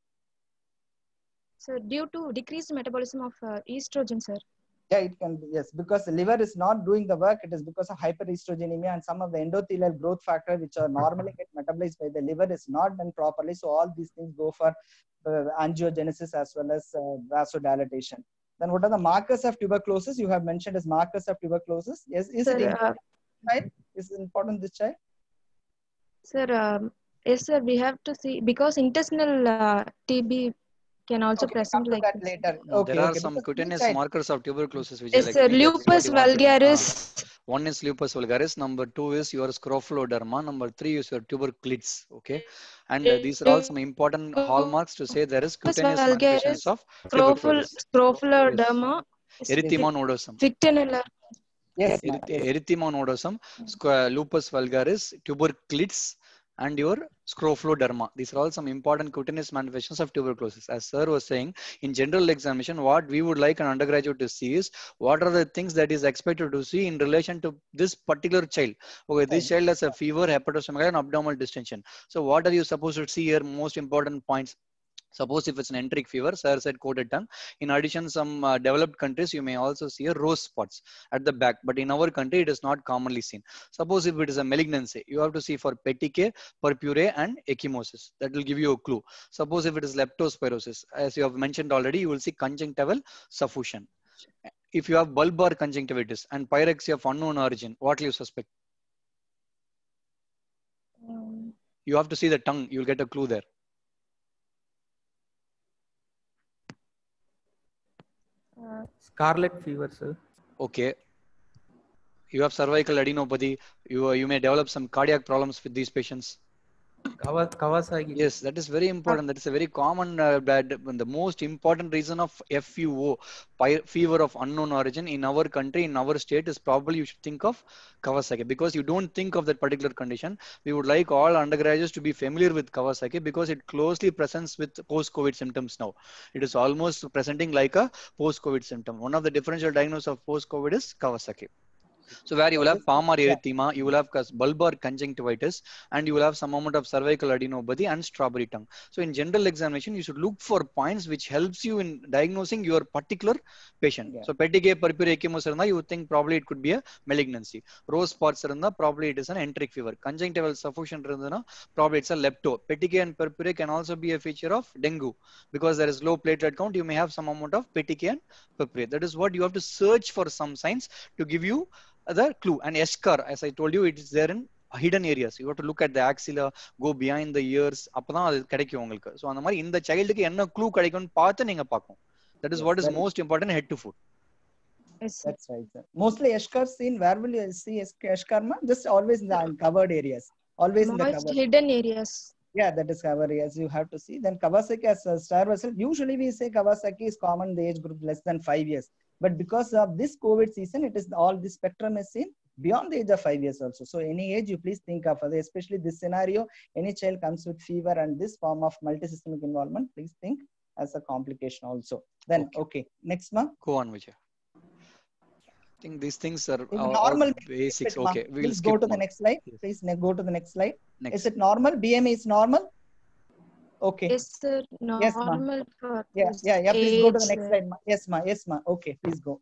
So due to decreased metabolism of estrogen, sir. Yeah, it can be, yes, because the liver is not doing the work. It is because of hyperestrogenemia and some of the endothelial growth factor which are normally get metabolized by the liver is not done properly. So all these things go for angiogenesis as well as vasodilatation. Then what are the markers of tuberculosis? You have mentioned as markers of tuberculosis. Yes, is it important? Is it important this child? Sir, yes, sir. We have to see because intestinal TB can also present like that later. Okay, there are some cutaneous markers of tuberculosis which yes, sir. Lupus vulgaris. One is lupus vulgaris. Number 2 is your scrophaloderma. Number 3 is your tuberculitis. Okay, and these are all some important hallmarks to say there is cutaneous manifestations of tuberculosis. Scrophaloderma. Erythema nodosum. Yes. Erythema nodosum, lupus vulgaris, tuberculitis, and your scrophaloderma. These are all some important cutaneous manifestations of tuberculosis. As sir was saying, in general examination, what we would like an undergraduate to see is what are the things that is expected to see in relation to this particular child. Okay, this child has a fever, hepatostomatitis, and abdominal distension. So what are you supposed to see here? Most important points. Suppose if it's an enteric fever, sir said coated tongue. In addition, some developed countries, you may also see a rose spots at the back. But in our country, it is not commonly seen. Suppose if it is a malignancy, you have to see for petechiae, purpurae, and ecchymosis. That will give you a clue. Suppose if it is leptospirosis, as you have mentioned already, you will see conjunctival suffusion. If you have bulbar conjunctivitis and pyrexia of unknown origin, what will you suspect? You have to see the tongue. You will get a clue there. Scarlet fever, sir. Okay. You have cervical adenopathy. You may develop some cardiac problems with these patients. Kawasaki. Yes, that is very important. That is a very common, the most important reason of FUO, fever of unknown origin in our country, in our state is probably you should think of Kawasaki because you don't think of that particular condition. We would like all undergraduates to be familiar with Kawasaki because it closely presents with post-COVID symptoms now. It is almost presenting like a post-COVID symptom. One of the differential diagnosis of post-COVID is Kawasaki. So where you will have palmar erythema, you will have bulbar conjunctivitis, and you will have some amount of cervical adenopathy and strawberry tongue. So in general examination, you should look for points which helps you in diagnosing your particular patient. So petechiae, purpurae, ecchymosis, you would think probably it could be a malignancy. Rose spots, probably it is an enteric fever. Conjunctival suffusion, probably it's a lepto. Petechiae and purpurae can also be a feature of dengue because there is low platelet count. You may have some amount of petechiae and purpurae. That is what you have to search for some signs to give you the clue. And eschar, as I told you, it is there in hidden areas. You have to look at the axilla, go behind the ears. So அந்த மாதிரி இந்த சைல்டுக்கு என்ன clue கிடைக்கும்னு பார்த்து நீங்க பார்க்கணும். That is what is most important head to foot. Yes, that's right, sir. Mostly eschar seen, where will you see eschar? Just always in the uncovered areas. Always in the covered hidden areas. Yeah, that is covered areas you have to see. Then Kawasaki as a star vessel. Usually we say Kawasaki is common in the age group less than 5 years. But because of this COVID season, it is all this spectrum is seen beyond the age of 5 years also. So any age you please think of, especially this scenario, any child comes with fever and this form of multisystemic involvement, please think as a complication also. Then, okay. Next, ma. Go on, Vijay. I think these things are normal basics. Okay, we'll please skip go to the more. next slide. Yes. Please go to the next slide. Next. Is it normal? BMI is normal? Okay. Yes, sir. Yes, ma. Normal for Yeah. Please go to the next slide, ma. Yes, ma. Yes, ma. Okay, please go.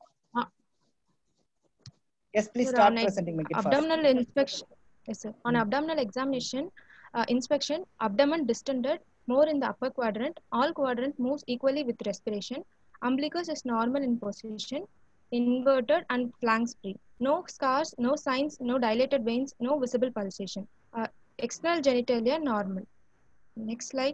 Yes, please Sir, start on presenting. Make it fast. abdominal inspection. Yes, sir. On abdominal examination, inspection, abdomen distended, more in the upper quadrant. All quadrant moves equally with respiration. Umbilicus is normal in position, inverted and flanks free. No scars, no signs, no dilated veins, no visible pulsation. External genitalia normal. Next slide.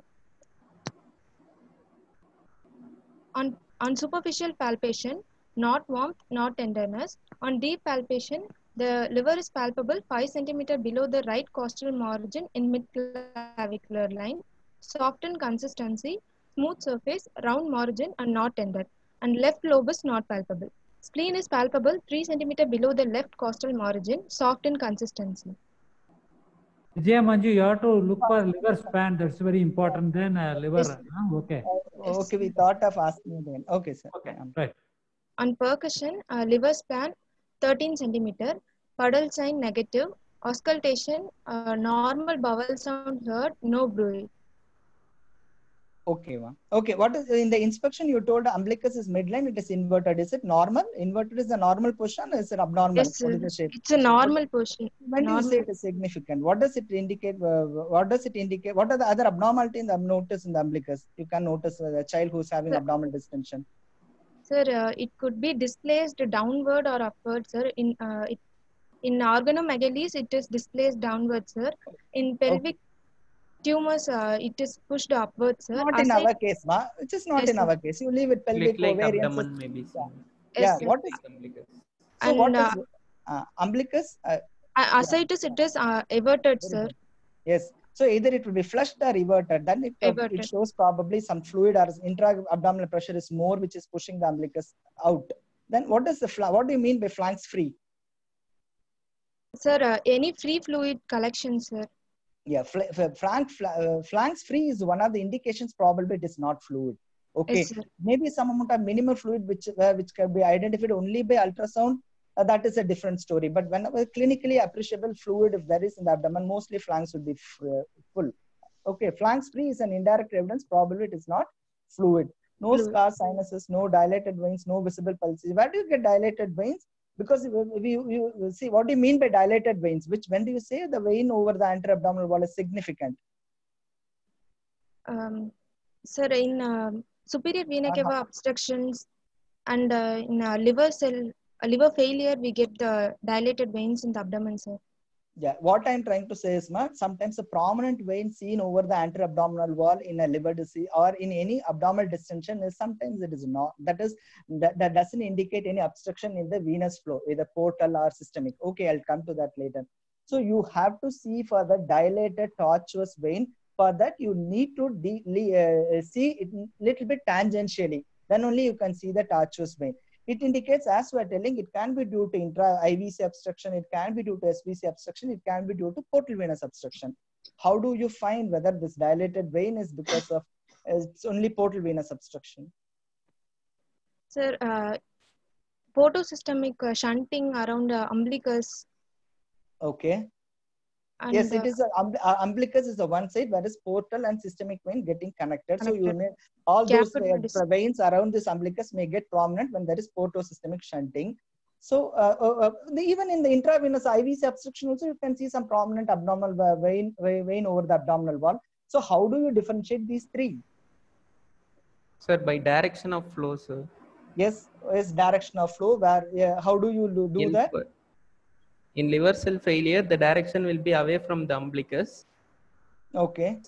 On superficial palpation, not warmth, not tenderness. On deep palpation, the liver is palpable 5 cm below the right costal margin in mid-clavicular line. Softened consistency, smooth surface, round margin and not tender. And left lobe is not palpable. Spleen is palpable 3 cm below the left costal margin, soft in consistency. Vijay Manju, you have to look for liver span. That's very important. Then liver. Yes. Okay. Okay, we thought of asking again. Okay, sir. Okay. Right. On percussion, liver span 13 cm, puddle sign negative, auscultation, normal bowel sound heard, no bruit. Okay, okay. What is in the inspection? You told umbilicus is midline. It is inverted. Is it normal? Inverted is the normal position. Or is it abnormal? Yes, What is the shape? it's a normal position. When do you say it is significant? What does it indicate? What does it indicate? What are the other abnormality in the notice in the umbilicus? You can notice a child who is having abdominal distension. Sir, it could be displaced downward or upward, sir. In organomegalies, it is displaced downward, sir. In pelvic tumors, it is pushed upward, sir. Not in our case, ma. It is not in our case. You leave it pelvic like ovarian. Abdomen maybe. Yeah. What is umbilicus? So what is umbilicus? Ascites, it is everted, sir. Yes. So either it will be flushed or everted. Then it shows probably some fluid or intra-abdominal pressure is more, which is pushing the umbilicus out. Then what is what do you mean by flanks free? Sir, any free fluid collection, sir. Yeah, flanks free is one of the indications. Probably it is not fluid. Okay, yes, maybe some amount of minimal fluid which can be identified only by ultrasound. That is a different story. But whenever clinically appreciable fluid, if there is in the abdomen, mostly flanks would be full. Okay, flanks free is an indirect evidence. Probably it is not fluid. No scar sinuses, no dilated veins, no visible pulses. Where do you get dilated veins? Because we see, what do you mean by dilated veins? When do you say the vein over the anterabdominal wall is significant? Sir, in superior vena cava obstructions and in liver failure, we get the dilated veins in the abdomen, sir. Yeah, what I'm trying to say is, sometimes a prominent vein seen over the anterabdominal wall in a liver disease or in any abdominal distension is sometimes it is not. That doesn't indicate any obstruction in the venous flow, either portal or systemic. Okay, I'll come to that later. So you have to see for the dilated tortuous vein. For that, you need to see it little bit tangentially. Then only you can see the tortuous vein. It indicates, as we are telling, it can be due to intra-IVC obstruction, it can be due to SVC obstruction, it can be due to portal venous obstruction. How do you find whether this dilated vein is because of it's only portal venous obstruction? Sir, portosystemic shunting around the umbilicus. Okay. And yes, it is umbilicus is the one side, whereas portal and systemic vein getting connected. So you may all those veins around this umbilicus may get prominent when there is portosystemic shunting. So even in the intravenous IVC obstruction also you can see some prominent abnormal vein over the abdominal wall. So how do you differentiate these three? Sir, by direction of flow, sir. Yes, direction of flow. Where how do you do that? In liver cell failure, the direction will be away from the umbilicus. Okay.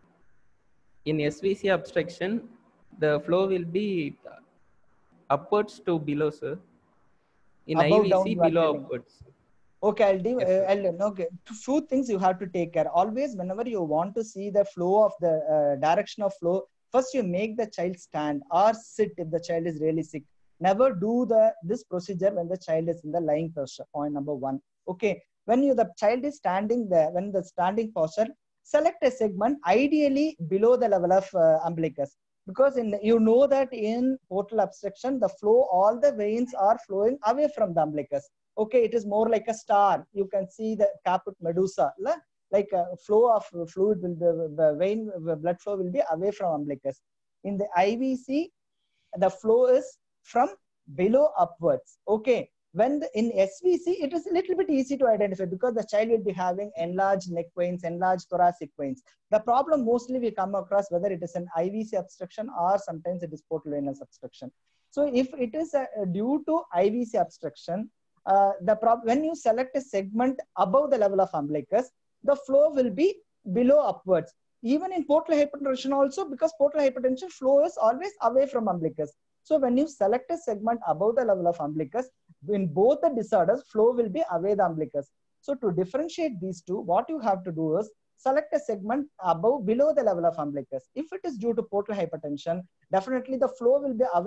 In SVC obstruction, the flow will be upwards to below, sir. In above, IVC, down, below upwards. Okay, okay. Few things you have to take care. Always, whenever you want to see the flow of the direction of flow, first you make the child stand or sit if the child is really sick. Never do this procedure when the child is in the lying posture. Point number one. Okay, when the child is standing there, when the standing posture, select a segment ideally below the level of umbilicus. Because you know that in portal obstruction, the flow, all the veins are flowing away from the umbilicus. Okay, it is more like a star. You can see the caput medusa, like a flow of fluid will be, the vein, the blood flow will be away from umbilicus. In the IVC, the flow is from below upwards. Okay. When in SVC, it is a little bit easy to identify because the child will be having enlarged neck veins, enlarged thoracic veins. The problem mostly we come across whether it is an IVC obstruction or sometimes it is portal venous obstruction. So if it is due to IVC obstruction, when you select a segment above the level of umbilicus, the flow will be below upwards. Even in portal hypertension also, because portal hypertension flow is always away from umbilicus. So when you select a segment above the level of umbilicus, in both the disorders, flow will be away the umbilicus. So to differentiate these two, what you have to do is select a segment below the level of umbilicus. If it is due to portal hypertension, definitely the flow will be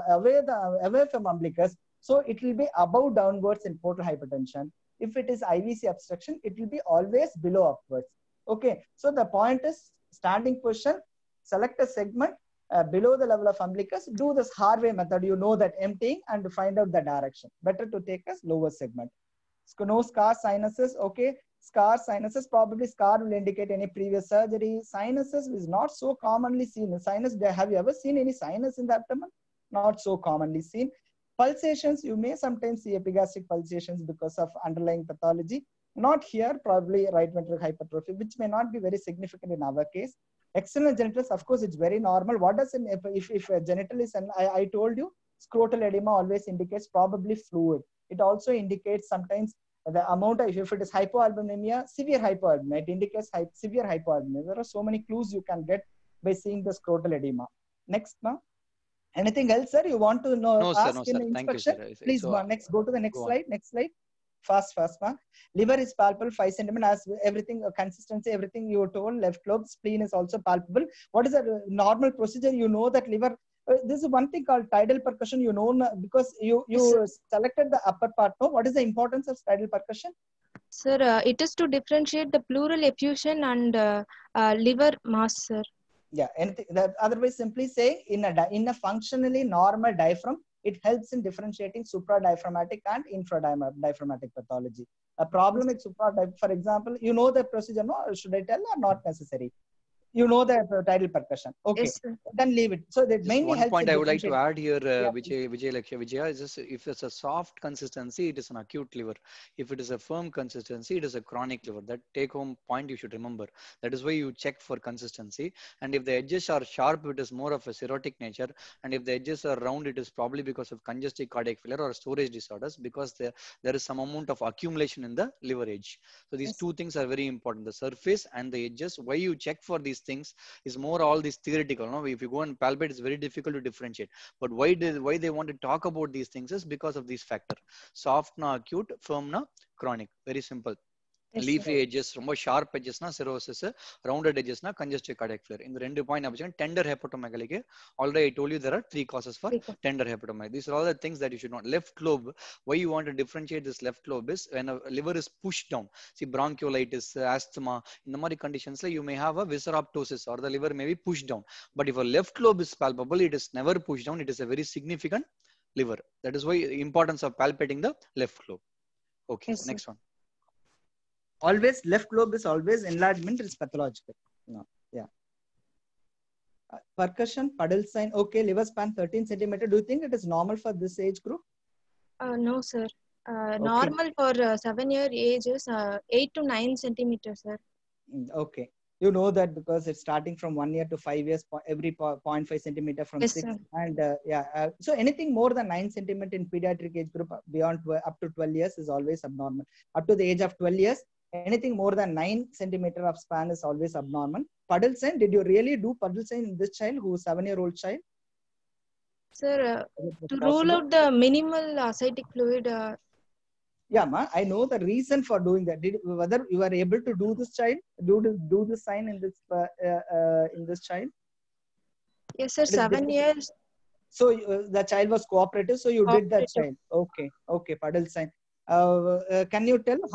away from umbilicus. So it will be above downwards in portal hypertension. If it is IVC obstruction, it will be always below upwards. Okay. So the point is standing position, select a segment below the level of umbilicus, do this Harvey method, you know that emptying and find out the direction. Better to take a lower segment. No scar sinuses, okay. Scar sinuses, probably scar will indicate any previous surgery. Sinuses is not so commonly seen. Sinus, have you ever seen any sinus in the abdomen? Not so commonly seen. Pulsations, you may sometimes see epigastric pulsations because of underlying pathology. Not here, probably right ventricular hypertrophy, which may not be very significant in our case. External genitals, of course, it's very normal. What does if a genital is, and I told you, scrotal edema always indicates probably fluid. It also indicates sometimes the amount of, if it is hypoalbuminemia, severe hypoalbuminemia, it indicates severe hypoalbuminemia. There are so many clues you can get by seeing the scrotal edema. Next, ma'am. Anything else, sir? You want to know? No, ask sir. in the Thank you, inspection? sir. Please, So, next, go to the next go slide. Next slide. Fast, ma'am. Liver is palpable, 5 centimeters. As everything, consistency, everything you told. Left lobe, spleen is also palpable. What is a normal procedure? You know that liver. This is one thing called tidal percussion. You know, because you selected the upper part. No, what is the importance of tidal percussion? Sir, it is to differentiate the pleural effusion and liver mass, sir. Yeah, anything. Otherwise, simply say in a functionally normal diaphragm, it helps in differentiating supradiaphragmatic and infradiaphragmatic pathology. A problem with supradiaphragmatic, for example, you know the procedure, no? Should I tell or not necessary? You know the tidal percussion. Okay, yes, then leave it. So that mainly one helps. point I would like to add here, yeah. Vijay, is just if it's a soft consistency, it is an acute liver. If it is a firm consistency, it is a chronic liver. That take-home point you should remember. That is why you check for consistency. And if the edges are sharp, it is more of a cirrhotic nature. And if the edges are round, it is probably because of congestive cardiac failure or storage disorders, because there is some amount of accumulation in the liver edge. So these two things are very important: the surface and the edges. Why you check for these things is more all this theoretical. No? If you go and palpate, it's very difficult to differentiate. But why they want to talk about these things is because of these factors: soft na acute, firm na chronic. Very simple. Yes, leafy edges, ரொம்ப sharp edges na cirrhosis, rounded edges na congestive cardiac failure. இந்த ரெண்டு point அப்படிங்க. Tender hepatomegaly, already I told you there are 3 causes for tender hepatomegaly. These are all the things that you should know. Left lobe, why you want to differentiate this left lobe is when a liver is pushed down. See, bronchiolitis, asthma, in the மாதிரி conditions you may have a visceroptosis or the liver may be pushed down. But if a left lobe is palpable, it is never pushed down. It is a very significant liver. That is why the importance of palpating the left lobe. Okay, yes, next one. Always left lobe is always enlargement is pathological. No, yeah. Percussion, puddle sign. Okay, liver span 13 centimeter. Do you think it is normal for this age group? No, sir. Normal for 7-year age is 8 to 9 centimeters, sir. Okay. You know that because it's starting from 1 year to 5 years, every 0.5 centimeter from yes, 6. Sir. And so anything more than 9 centimeter in pediatric age group beyond up to 12 years is always abnormal. Up to the age of 12 years, anything more than 9 centimeter of span is always abnormal. Puddle sign, did you really do puddle sign in this child who is 7-year-old child? Sir, to rule out the minimal ascitic fluid. Yeah, ma, I know the reason for doing that. Whether you are able to do this child, do this sign in this child? Yes, sir. 7 years. So the child was cooperative, so you did that child. Okay, puddle sign. Can you tell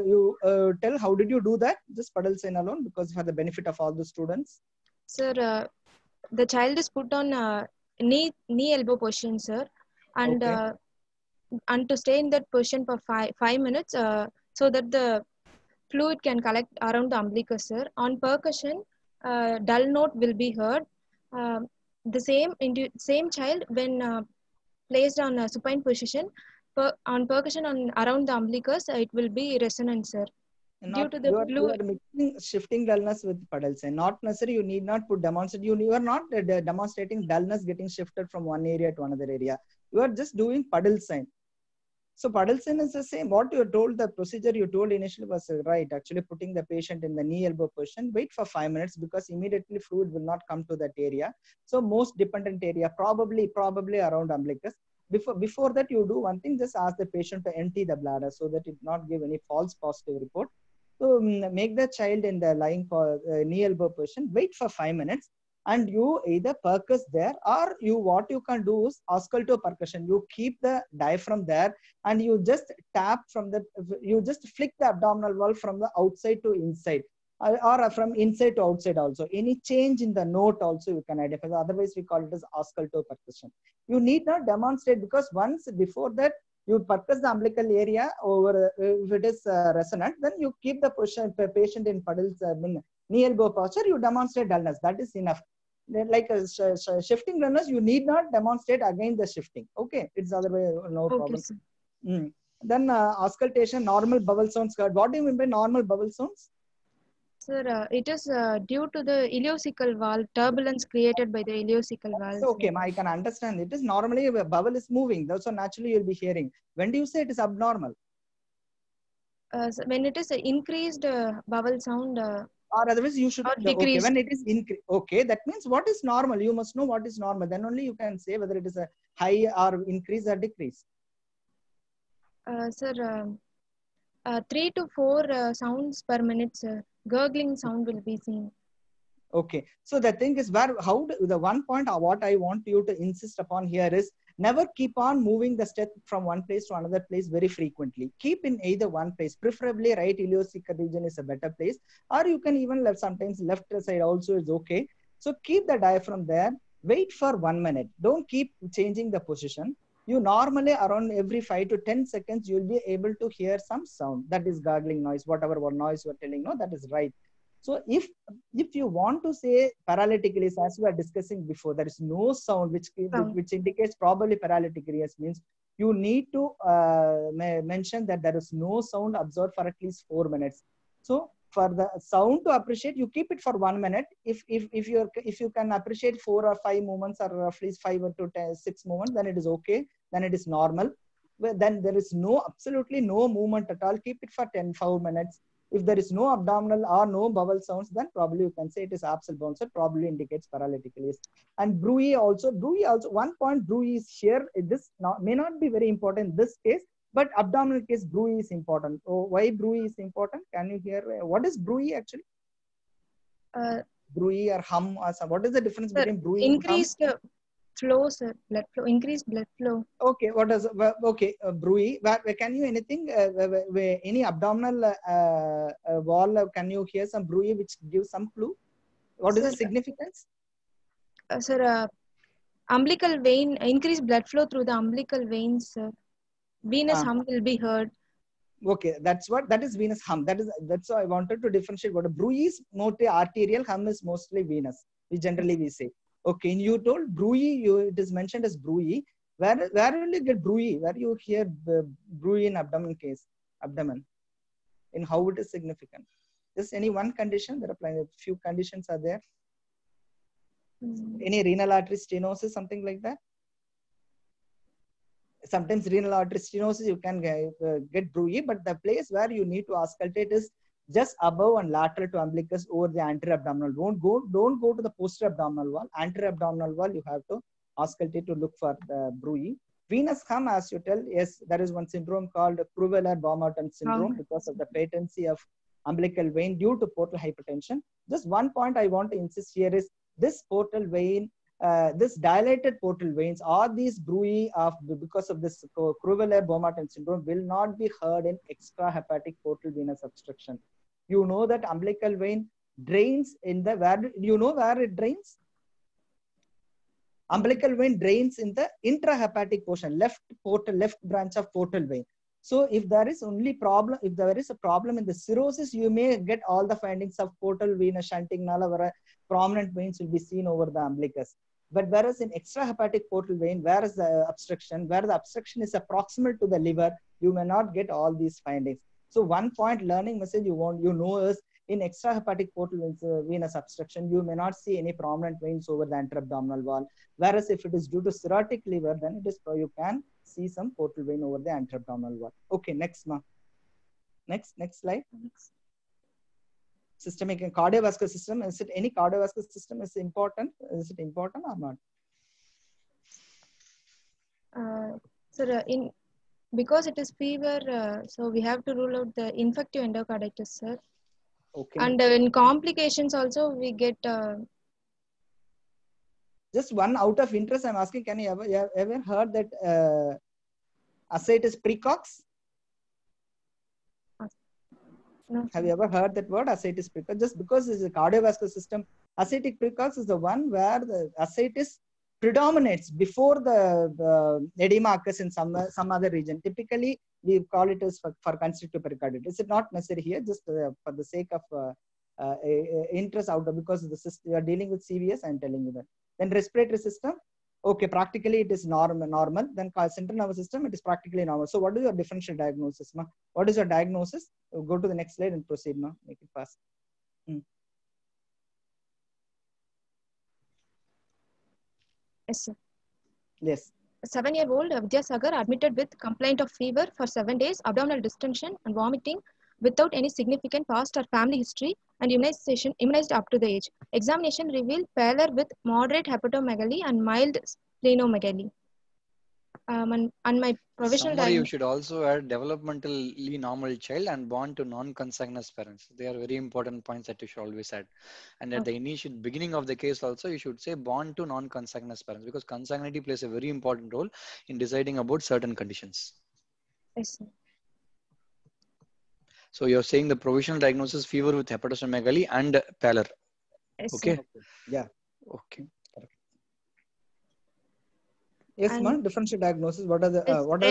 how did you do that? This puddle sign alone, because for the benefit of all the students. Sir, the child is put on knee elbow position, sir, and Okay. and to stay in that position for 5 minutes, so that the fluid can collect around the umbilicus, sir. On percussion, dull note will be heard. The same child, when placed on a supine position, on percussion on around the umbilicus, it will be resonant, sir. Due Not to the you fluid. are mixing shifting dullness with puddle sign. Not necessary. You need not put demonstrate. You are not demonstrating dullness getting shifted from one area to another area. You are just doing puddle sign. So puddle sign is the same. What you told, the procedure you told initially was right. Actually, putting the patient in the knee elbow position. Wait for 5 minutes because immediately fluid will not come to that area. So most dependent area probably around umbilicus. Before that, you do one thing. Just ask the patient to empty the bladder so that it not give any false positive report. So make the child in the lying knee elbow position. Wait for 5 minutes. And you either percuss there, or what you can do is ausculto percussion. You keep the diaphragm there and you just tap from the, you just flick the abdominal wall from the outside to inside, or from inside to outside also. Any change in the note also you can identify. Otherwise we call it as ausculto percussion. You need not demonstrate, because once before that you percuss the umbilical area over, if it is resonant, then you keep the patient in puddles, knee elbow posture, you demonstrate dullness. That is enough. Like a shifting dullness, you need not demonstrate again the shifting. Okay, it's otherwise no problem. Then auscultation, normal bubble sounds. What do you mean by normal bubble sounds? Sir, it is due to the ileocecal valve, turbulence created by the ileocecal valve. So, okay, I can understand. It is normally a bubble is moving, so naturally you'll be hearing. When do you say it is abnormal? So when it is increased bubble sound, or otherwise you should, okay, when it is increased, okay, that means what is normal? You must know what is normal. Then only you can say whether it is a high or increase or decrease. Sir, 3 to 4 sounds per minute, sir. Gurgling sound will be seen. Okay, so the thing is, the one point what I want you to insist upon here is never keep on moving the step from one place to another place very frequently. Keep in either one place, preferably right ileocecal region is a better place, or you can even sometimes left side also is okay. So keep the diaphragm there, wait for 1 minute. Don't keep changing the position. You normally around every 5 to 10 seconds, you'll be able to hear some sound. That is gargling noise, whatever noise you're telling, no, that is right. So if you want to say paralytically, as we are discussing before, there is no sound which indicates probably paralytic areas, means you need to mention that there is no sound observed for at least 4 minutes. So for the sound to appreciate, you keep it for 1 minute. If you can appreciate 4 or 5 movements, or at least 5 to 6 movements, then it is okay. Then it is normal. Then there is absolutely no movement at all. Keep it for 5 minutes. If there is no abdominal or no bowel sounds, then probably you can say it is absent bouncer, probably indicates paralytic release. And bruit also, one point bruit is here. This may not be very important in this case, but abdominal case bruit is important. So why bruit is important? Can you hear? What is bruit actually? Bruit or hum or some, what is the difference between bruit and hum? Increased flow, sir. Blood flow, increased blood flow. Okay, what does bruit? Can you anything? Any abdominal wall? Can you hear some bruit which gives some clue? What is the significance? Sir, umbilical vein, increased blood flow through the umbilical veins, sir. Venous hum will be heard. Okay, that is venous hum. That's why I wanted to differentiate. What a bruit is mostly arterial, hum is mostly venous. We say. Okay, and you told bruit, it is mentioned as bruit. Where will you get bruit? Where you hear bruit in abdomen? In how it is significant? Just any one condition? There are a few conditions are there. Any renal artery stenosis, something like that? Sometimes renal artery stenosis you can get bruit, but the place where you need to auscultate is just above and lateral to umbilicus over the anterior abdominal. Don't go to the posterior abdominal wall. Anterior abdominal wall you have to auscultate to look for the bruit. Venous hum, as you tell, yes, there is one syndrome called Crüveller-Baumgarten syndrome because of the patency of umbilical vein due to portal hypertension. Just one point I want to insist here is this portal vein, this dilated portal veins, or these bruit because of this Crüveller-Baumgarten syndrome will not be heard in extrahepatic portal venous obstruction. You know that umbilical vein drains in the, where it drains? Umbilical vein drains in the intrahepatic portion, left branch of portal vein. So if there is a problem in the cirrhosis, you may get all the findings of portal venous shunting, where prominent veins will be seen over the umbilicus. But whereas in extrahepatic portal vein, where the obstruction is proximal to the liver, you may not get all these findings. So one point learning message you know is in extrahepatic portal venous obstruction, you may not see any prominent veins over the anterabdominal wall. Whereas if it is due to cirrhotic liver, then it is you can see some portal vein over the anterabdominal wall. Okay, next ma. Next slide. Systemic and cardiovascular system. Is it any cardiovascular system is important? Is it important or not? Sir, because it is fever, so we have to rule out the infective endocarditis, sir. Okay. And in complications also we get. Just one out of interest, I'm asking, can you ever heard that ascites precox? No. Have you ever heard that word, ascites precox? Just because it's a cardiovascular system, ascitic precox is the one where the ascites predominates before the edema occurs in some other region. Typically, we call it as for constrictive pericarditis. It's not necessary here, just for the sake of interest out of, because you are dealing with CVS, I'm telling you that. Then respiratory system, okay, practically it is normal. Then central nervous system, it is practically normal. So what is your differential diagnosis, ma? What is your diagnosis? Go to the next slide and proceed, ma. Make it fast. Yes, sir. Yes. A 7-year-old Vidyasagar admitted with complaint of fever for 7 days, abdominal distension and vomiting without any significant past or family history, and immunized up to the age. Examination revealed pallor with moderate hepatomegaly and mild splenomegaly. And my provisional Summary, you diagnosis. should also add developmentally normal child and born to non-consanguineous parents. They are very important points that you should always add. And at the initial beginning of the case also, you should say born to non-consanguineous parents, because consanguinity plays a very important role in deciding about certain conditions. Yes, sir. So you're saying the provisional diagnosis, fever with hepatosplenomegaly and pallor. Yes, okay. Sir. Yeah. Okay. Yes, ma'am. Differential diagnosis. What are the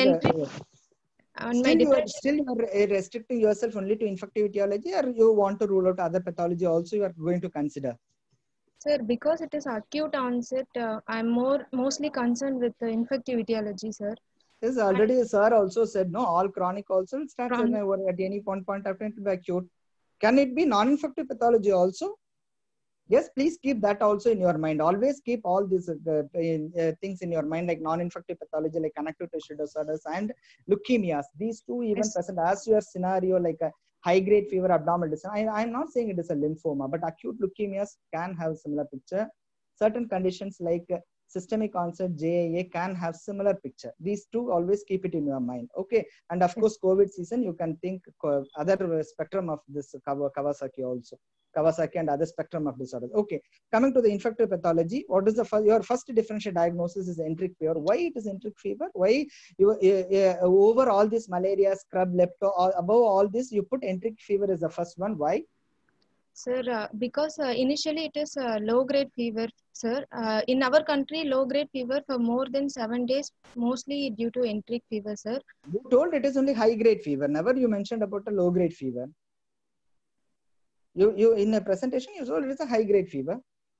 still you are restricting yourself only to infective etiology, or you want to rule out other pathology also you are going to consider? Sir, because it is acute onset, I'm mostly concerned with the infective etiology, sir. Yes, already sir also said no, all chronic also starts at any point of time to be acute. Can it be non-infective pathology also? Yes, please keep that also in your mind. Always keep all these things in your mind, like non-infective pathology, like connective tissue disorders and leukemias. These two even present as your scenario, like a high-grade fever, abdominal distension. I'm not saying it is a lymphoma, but acute leukemias can have similar picture. Certain conditions like systemic onset JAA can have similar picture. These two always keep it in your mind. Okay. And of course, COVID season, you can think other spectrum of this Kawasaki also. Kawasaki and other spectrum of disorders. Okay. Coming to the infective pathology, what is your first differential diagnosis is enteric fever. Why it is enteric fever? Why you over all this malaria, scrub, lepto, above all this, you put enteric fever as the first one. Why? Sir, because initially it is low-grade fever, sir. In our country, low-grade fever for more than 7 days, mostly due to enteric fever, sir. You told it is only high-grade fever. Never you mentioned about a low-grade fever. You in a presentation you told it is a high-grade fever.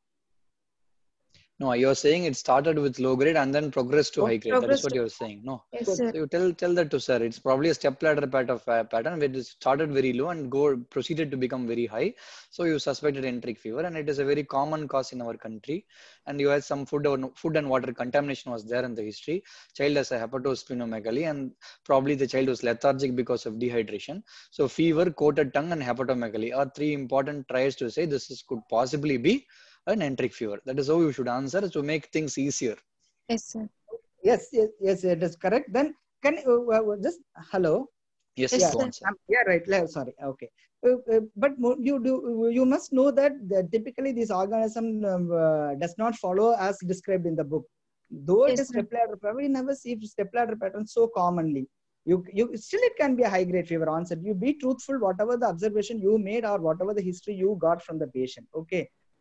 No, you're saying it started with low grade and then progressed to high grade. That is what you're saying. No. Yes, so sir. you tell that to sir. It's probably a step ladder pattern where it started very low and proceeded to become very high. So you suspected enteric fever, and it is a very common cause in our country. And you had some food and water contamination was there in the history. Child has a hepatosplenomegaly, and probably the child was lethargic because of dehydration. So fever, coated tongue, and hepatomegaly are three important trials to say this could possibly be an enteric fever. That is how you should answer to make things easier. Yes, sir. Yes, it is correct. Then can just hello. Yes, yeah, go on, sir. Yeah, right. Sorry. Okay. But you must know that typically this organism does not follow as described in the book. Though it is step ladder pattern, we never see step ladder pattern so commonly. You still it can be a high grade fever onset. You be truthful, whatever the observation you made or whatever the history you got from the patient. Okay.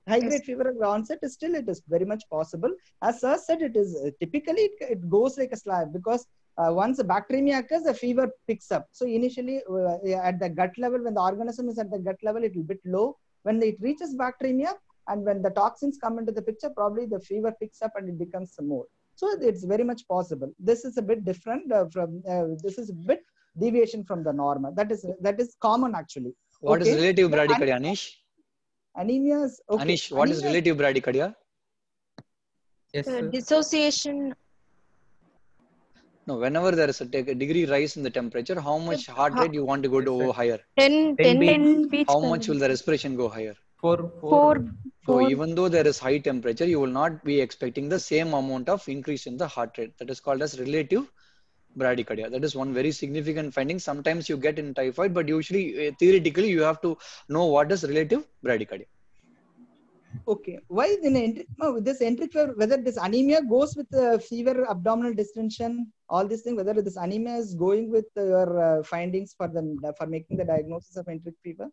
high grade fever onset is still, it is very much possible. As sir said, it is typically it goes like a slab, because once the bacteremia occurs, the fever picks up. So initially at the gut level, when the organism is at the gut level, it will be a bit low. When it reaches bacteremia and when the toxins come into the picture, probably the fever picks up and it becomes more. So it's very much possible. This is a bit different from this is a bit deviation from the normal. That is common actually. What is relative bradycardia, Anish? Anemia is okay. Anish, what is relative bradycardia? Yes, dissociation. No, whenever there is a degree rise in the temperature, how much heart rate you want to go to higher? 10 beats. How much will the respiration go higher? 4. So even though there is high temperature, you will not be expecting the same amount of increase in the heart rate. That is called as relative bradycardia. That is one very significant finding. Sometimes you get in typhoid, but usually theoretically you have to know what is relative bradycardia. Okay, why in this enteric fever, whether this anemia goes with fever, abdominal distension, all these things, whether this anemia is going with your findings for making the diagnosis of enteric fever?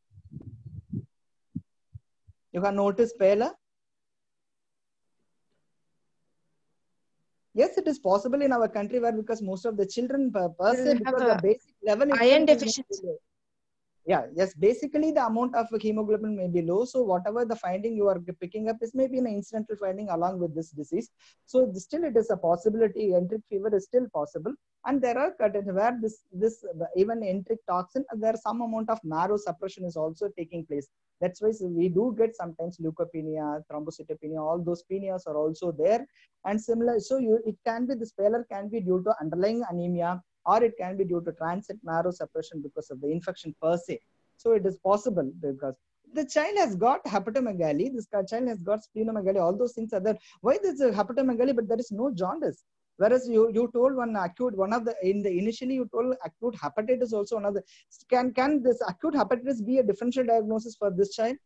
You can notice pale. Yes, it is possible in our country where, because most of the children per se, because the basic level iron deficiency. Yeah, yes, basically the amount of hemoglobin may be low. So whatever the finding you are picking up is maybe an incidental finding along with this disease. So still it is a possibility. Enteric fever is still possible. And there are cases where this even enteric toxin, there some amount of marrow suppression is also taking place. That's why we do get sometimes leukopenia, thrombocytopenia, all those penias are also there. And similar, so it can be, this pallor can be due to underlying anemia, or it can be due to transient marrow suppression because of the infection per se. So it is possible, because the child has got hepatomegaly, this child has got splenomegaly, all those things are there. Why there's a hepatomegaly, but there is no jaundice? Whereas you told initially you told acute hepatitis also one of the, can this acute hepatitis be a differential diagnosis for this child?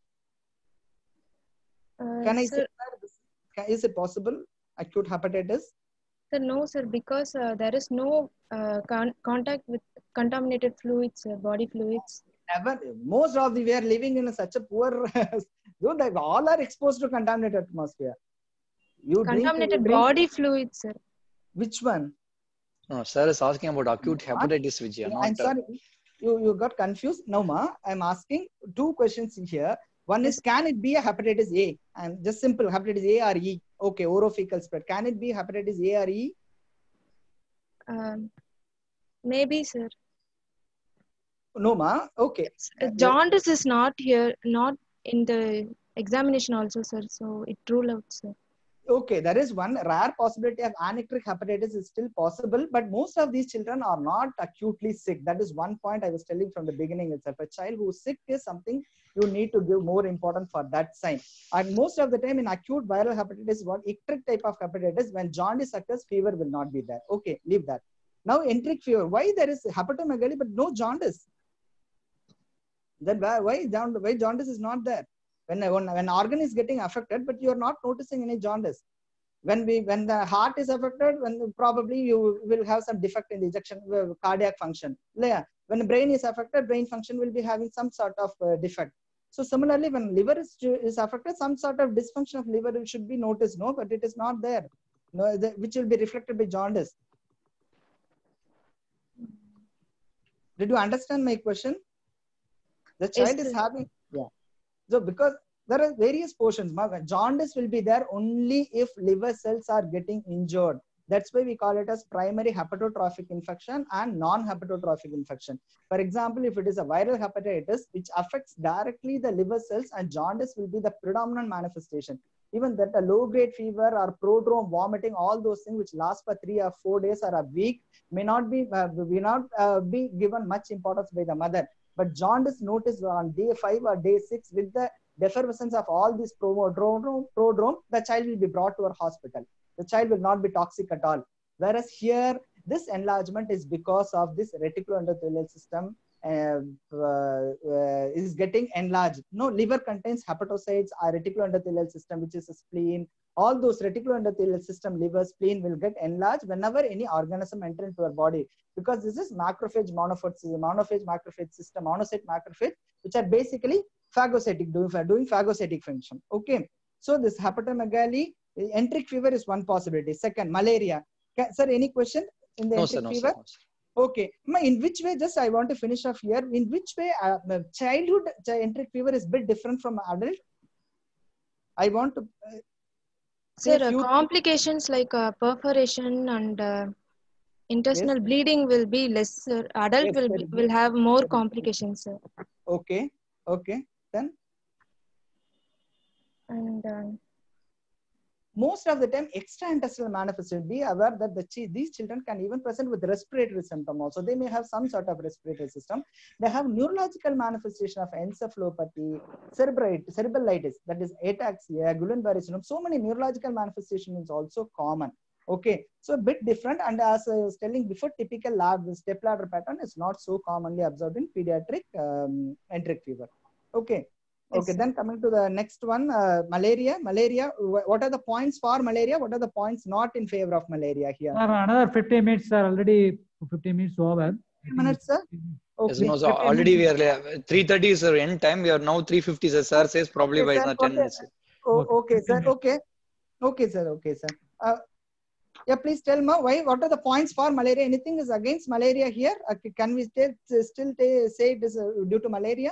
Can I say that? Is it possible, acute hepatitis? Sir, no, sir, because there is no contact with contaminated fluids, body fluids. Most of we are living in such a poor, all are exposed to contaminated atmosphere. Contaminated body fluids, sir. Which one? No, sir is asking about acute hepatitis, Vijaya. I'm sorry, you got confused. No, ma, I'm asking two questions here. One is, can it be a hepatitis A? And just simple, hepatitis A or E. Okay, orophycal spread. Can it be hepatitis A or E? Maybe, sir. No, ma. Okay. Jaundice is not here, not in the examination also, sir. So it ruled out, sir. Okay, there is one rare possibility of anecdotic hepatitis is still possible, but most of these children are not acutely sick. That is one point I was telling from the beginning itself. A child who is sick is something you need to give more importance for that sign. And most of the time in acute viral hepatitis, what icteric type of hepatitis, when jaundice occurs, fever will not be there. Okay, leave that. Now enteric fever, why there is hepatomegaly but no jaundice? Then why jaundice is not there? When organ is getting affected, but you are not noticing any jaundice. When the heart is affected, probably you will have some defect in the ejection cardiac function. When the brain is affected, brain function will be having some sort of defect. So similarly, when liver is affected, some sort of dysfunction of liver should be noticed, no, but it is not there, no, which will be reflected by jaundice. Did you understand my question? The child is having, yeah. So because there are various portions, jaundice will be there only if liver cells are getting injured. That's why we call it as primary hepatotrophic infection and non-hepatotrophic infection. For example, if it is a viral hepatitis, which affects directly the liver cells, and jaundice will be the predominant manifestation. Even that a low-grade fever or prodrome, vomiting, all those things which last for 3 or 4 days or a week may not be given much importance by the mother. But jaundice noticed on day 5 or day 6 with the defervescence of all these prodrome, the child will be brought to our hospital. The child will not be toxic at all. Whereas here, this enlargement is because of this reticuloendothelial system is getting enlarged. No, liver contains hepatocytes, our reticuloendothelial system, which is a spleen. All those reticuloendothelial system, liver, spleen will get enlarged whenever any organism enters into our body. Because this is macrophage, macrophage system, monocyte macrophage, which are basically phagocytic, doing phagocytic function. Okay. So this hepatomegaly, enteric fever is one possibility. Second, malaria. Sir, any question in the enteric fever? No, sir. Okay. In which way, just I want to finish off here, in which way childhood enteric fever is a bit different from adult? I want to Sir, complications like perforation and intestinal bleeding will be less. Adult will have more complications, sir. Okay. Okay. Then? And most of the time, extraintestinal manifestation, be aware that these children can even present with respiratory symptom also. They may have some sort of respiratory system. They have neurological manifestation of encephalopathy, cerebralitis, that is ataxia, Guillain-Barré syndrome. So many neurological manifestations is also common. Okay, so a bit different. And as I was telling before, typical step ladder pattern is not so commonly observed in pediatric enteric fever. Okay. Okay, then coming to the next one, malaria. Malaria, what are the points for malaria? What are the points not in favor of malaria here? Sir, another 15 minutes, sir. Already 15 minutes over. 15 minutes, sir? Okay. Yes, no, so already we are 3:30 is our end time. We are now 3:50. Sir says probably by 10 minutes. Okay, sir. Okay. Okay, sir. Okay, sir. Yeah, please tell me why. What are the points for malaria? Anything is against malaria here? Can we still say it is due to malaria?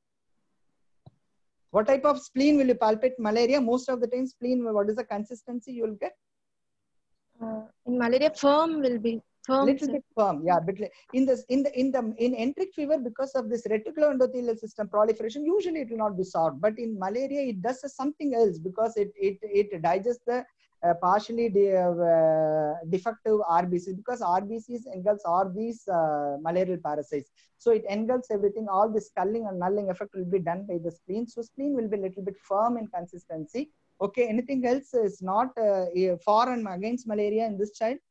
What type of spleen will you palpate malaria? Most of the time, spleen, what is the consistency you will get? In malaria, firm will be firm. Little bit firm, yeah. But in enteric fever, because of this reticuloendothelial system proliferation, usually it will not be soft. But in malaria, it does something else because it digests the partially defective RBCs, because RBCs engulfs all these malarial parasites. So it engulfs everything. All this culling and nulling effect will be done by the spleen. So spleen will be a little bit firm in consistency. Okay, anything else is not for and against malaria in this child?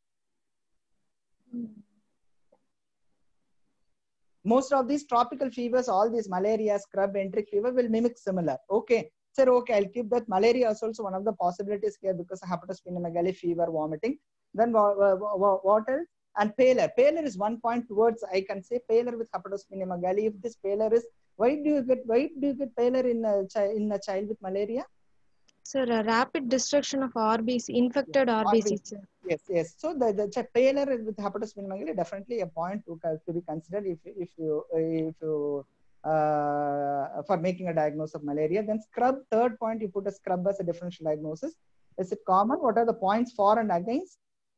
Most of these tropical fevers, all these malaria, scrub, enteric fever will mimic similar. Okay. Sir, okay, I'll keep that. Malaria is also one of the possibilities here because of hepatosplenomegaly, fever, vomiting. Then what else? And pallor. Pallor is one point towards, I can say pallor with hepatosplenomegaly. If this pallor is, why do you get pallor in a child with malaria? Sir, a rapid destruction of RBC, infected RBC. Sir. Yes. So the pallor with hepatosplenomegaly definitely a point to be considered if you for making a diagnosis of malaria. Then scrub, third point, you put a scrub as a differential diagnosis. Is it common? What are the points for and against?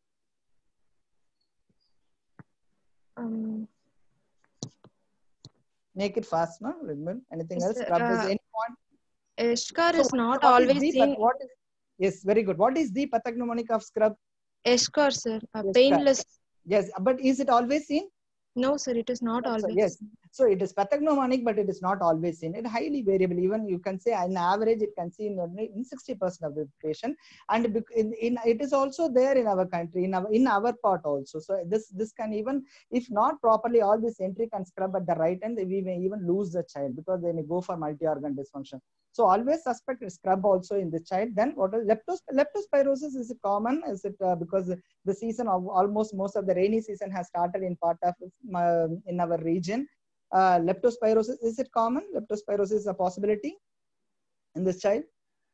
Make it fast, no? Anything else? Scrub is any point? Eschar is not always seen. Yes, very good. What is the pathognomonic of scrub? Eschar, sir. Painless. Yes, but is it always seen? No, sir, it is not always. Yes, so it is pathognomonic, but it is not always seen. It is highly variable. Even you can say, on average, it can see in 60% of the patient, and it is also there in our country, in our part also. So this can even, if not properly, all this enteric and scrub at the right end, we may even lose the child because they may go for multi-organ dysfunction. So always suspect scrub also in the child. Then what is leptospirosis? Is it common? Is it because the season of almost most of the rainy season has started in part of in our region? Leptospirosis, is it common? Leptospirosis is a possibility in this child.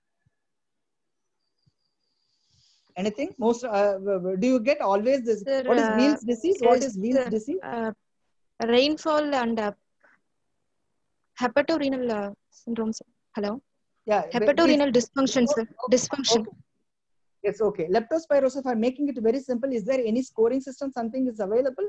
Anything? Most do you get always this? Sir, what is Weil's disease? What is Weil's disease? Rainfall and hepatorenal syndrome. Hello. Yeah. Hepatorenal dysfunction, sir. Dysfunction. Okay. Yes. Okay. Leptospirosis. For making it very simple, is there any scoring system? Something is available?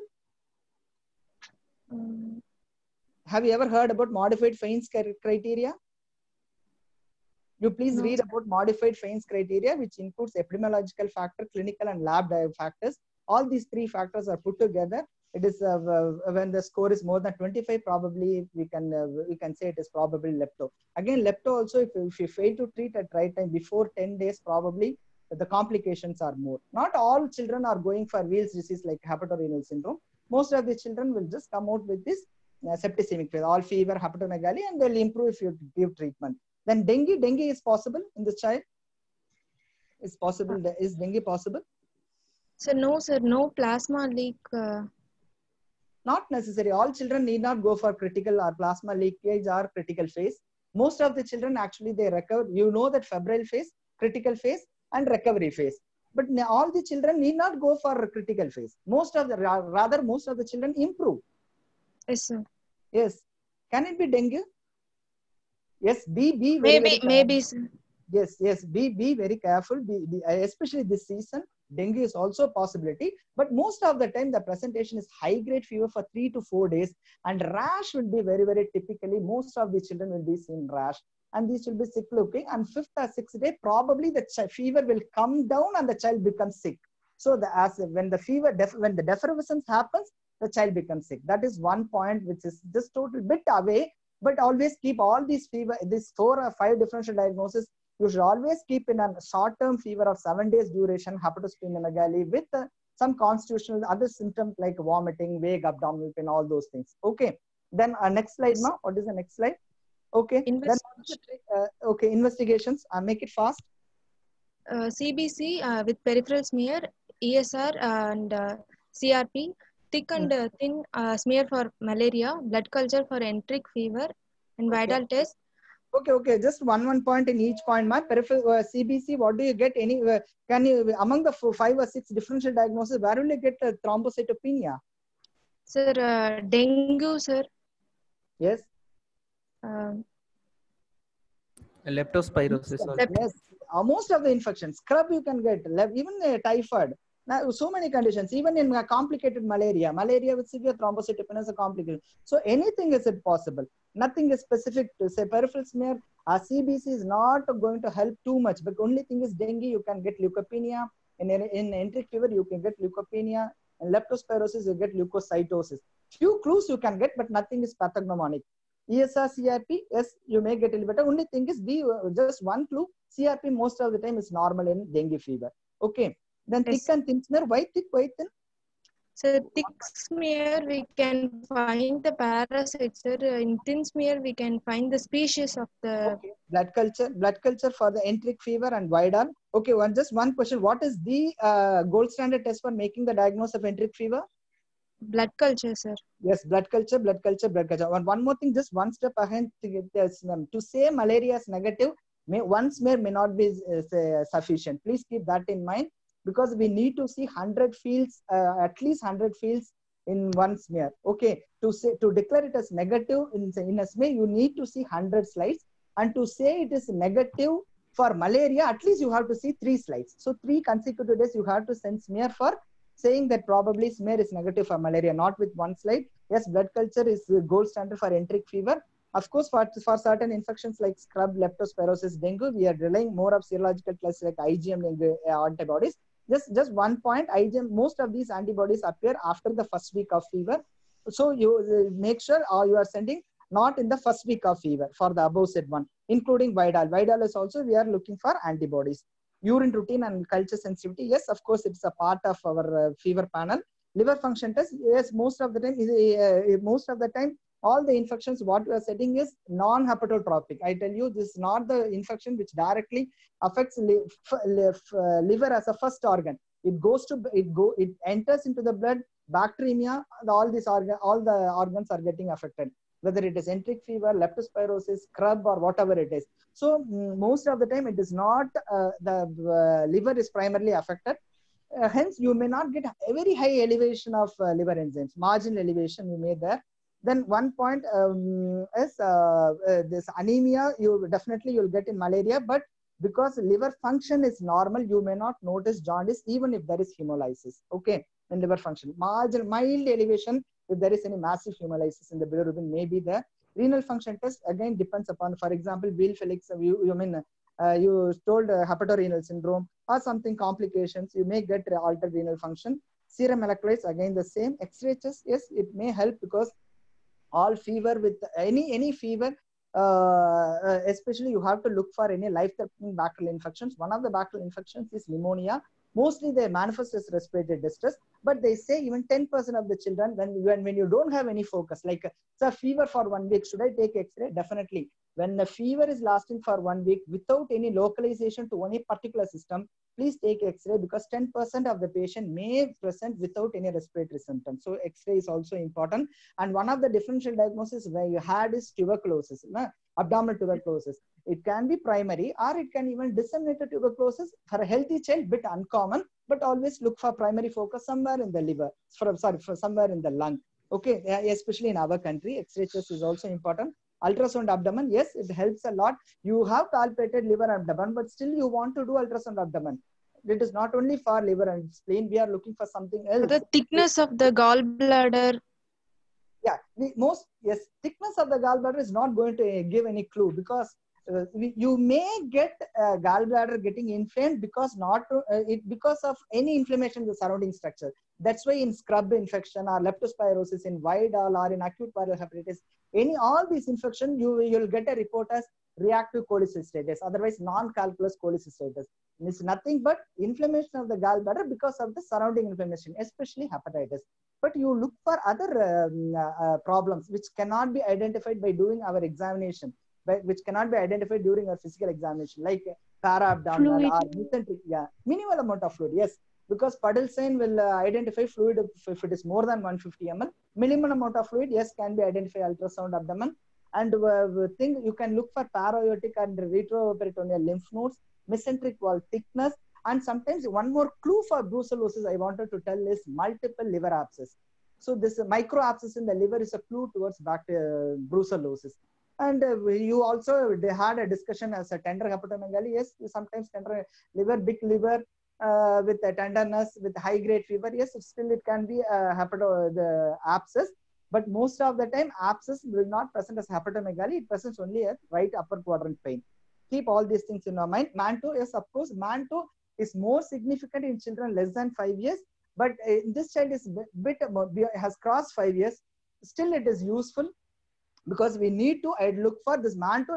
Have you ever heard about modified Fain's criteria? You please read about modified Fain's criteria, which includes epidemiological factor, clinical and lab factors. All these three factors are put together. It is when the score is more than 25, probably we can say it is probably lepto. Again, lepto also, if you fail to treat at right time before 10 days, probably the complications are more. Not all children are going for Weil's disease like hepatorenal syndrome. Most of the children will just come out with this septicemic fever, all fever, hepatomegaly, and they'll improve if you give treatment. Then dengue is possible in the child. Is possible? Is dengue possible? So no, sir. No plasma leak. Not necessary. All children need not go for critical or plasma leakage or critical phase. Most of the children actually they recover. You know that febrile phase, critical phase, and recovery phase. But all the children need not go for critical phase. Most of the children improve. Yes, sir. Yes. Can it be dengue? Yes. Be very maybe, sir. Yes. Be very careful. Especially this season, dengue is also a possibility. But most of the time, the presentation is high-grade fever for 3 to 4 days, and rash will be very, very typically. Most of the children will be seen rash, and these will be sick-looking. And 5th or 6th day, probably the fever will come down and the child becomes sick. So when the defervescence happens, the child becomes sick. That is one point which is just total bit away. But always keep all these 4 or 5 differential diagnoses. You should always keep in a short-term fever of 7 days duration, hepatosplenomegaly with some constitutional other symptoms like vomiting, vague abdominal pain, all those things. Okay. Then next slide, ma. What is the next slide? Okay. Okay. Investigations. Make it fast. CBC with peripheral smear, ESR and CRP, thick and thin smear for malaria, blood culture for enteric fever, and Vidal test. Okay. Just one point in each point, ma. Peripheral CBC. What do you get? Can you among the 5 or 6 differential diagnoses? Where will you get thrombocytopenia? Sir, dengue, sir. Yes. Leptospirosis. Yes. Most of the infections. Scrub you can get. Even typhoid. Now, so many conditions. Even in complicated malaria with severe thrombocytopenia is a complication. So anything is it possible. Nothing is specific to say peripheral smear. CBC is not going to help too much. But only thing is dengue. You can get leukopenia. In enteric fever you can get leukopenia. In leptospirosis you get leukocytosis. Few clues you can get, but nothing is pathognomonic. ESR, CRP, yes, you may get a little better. Only thing is, just one clue. CRP most of the time is normal in dengue fever. Okay. Then thick and thin smear. Why thick? Why thin? So thick smear we can find the parasite, sir. In thin smear we can find the species of the blood culture for the enteric fever and Vidal. Okay, just one question. What is the gold standard test for making the diagnosis of enteric fever? Blood culture, sir. Yes, blood culture. One more thing, just one step ahead to say malaria is negative, one smear may not be sufficient. Please keep that in mind, because we need to see 100 fields, at least 100 fields in one smear. Okay, to declare it as negative in a smear, you need to see 100 slides, and to say it is negative for malaria, at least you have to see 3 slides. So 3 consecutive days you have to send smear for saying that probably smear is negative for malaria, not with 1 slide. Yes, blood culture is the gold standard for enteric fever. Of course, for certain infections like scrub, leptospirosis, dengue, we are relying more of serological tests like IgM antibodies. Just one point, IgM, most of these antibodies appear after the first week of fever. So you make sure you are sending not in the first week of fever for the above said one, including Vidal. Vidal is also, we are looking for antibodies. Urine routine and culture sensitivity, yes, of course, it's a part of our fever panel. Liver function test, yes, most of the time, all the infections, what we are setting is non-hepatotropic. I tell you, this is not the infection which directly affects liver as a first organ. It enters into the blood, bacteremia, all the organs are getting affected, whether it is enteric fever, leptospirosis, scrub, or whatever it is. So most of the time it is not the liver is primarily affected. Hence, you may not get a very high elevation of liver enzymes. Marginal elevation you may there. Then one point is this anemia. You'll get in malaria, but because liver function is normal, you may not notice jaundice even if there is hemolysis. Okay, in liver function, mild elevation. If there is any massive hemolysis in the bilirubin, may be there. Renal function test again depends upon, for example, Weil-Felix. You told hepatorenal syndrome or something complications. You may get altered renal function. Serum electrolytes again the same. X-ray test, yes, it may help, because all fever with any fever, especially you have to look for any life-threatening bacterial infections. One of the bacterial infections is pneumonia. Mostly they manifest as respiratory distress, but they say even 10% of the children, when you don't have any focus, like a fever for 1 week, should I take X-ray? Definitely. When the fever is lasting for 1 week without any localization to any particular system, please take X-ray, because 10% of the patient may present without any respiratory symptoms. So X-ray is also important. And one of the differential diagnoses where you had is tuberculosis. abdominal tuberculosis. It can be primary or it can even disseminated tuberculosis. For a healthy child, bit uncommon, but always look for primary focus somewhere in the liver, for somewhere in the lung. Okay, especially in our country, X-ray chest is also important. Ultrasound abdomen, yes, it helps a lot. You have palpated liver abdomen, but still you want to do ultrasound abdomen. It is not only for liver and spleen. We are looking for something else. The thickness of the gallbladder. Yeah, thickness of the gallbladder is not going to give any clue, because you may get gallbladder getting inflamed because because of any inflammation in the surrounding structure. That's why in scrub infection or leptospirosis, in Widal or in acute viral hepatitis, all these infections, you'll get a report as reactive cholecystitis, otherwise non-calculous cholecystitis. It's nothing but inflammation of the gallbladder because of the surrounding inflammation, especially hepatitis. But you look for other problems which cannot be identified by doing our examination, which cannot be identified during our physical examination, like para-abdominal or mesenteric, minimal amount of fluid, yes, because Padelsen will identify fluid if it is more than 150 ml. Minimal amount of fluid, yes, can be identified ultrasound abdomen. And you can look for para-aortic and retroperitoneal lymph nodes, mesenteric wall thickness, and sometimes one more clue for brucellosis I wanted to tell is multiple liver abscess. So this micro abscess in the liver is a clue towards brucellosis. And you also had a discussion as a tender hepatomegaly. Yes, sometimes tender liver, big liver with a tenderness, with high grade fever. Yes, still it can be the abscess. But most of the time, abscess will not present as hepatomegaly. It presents only as right upper quadrant pain. Keep all these things in your mind. MANTO, yes, of course, MANTO is more significant in children less than 5 years. But this child is has crossed 5 years. Still, it is useful because we need to look for this MANTO.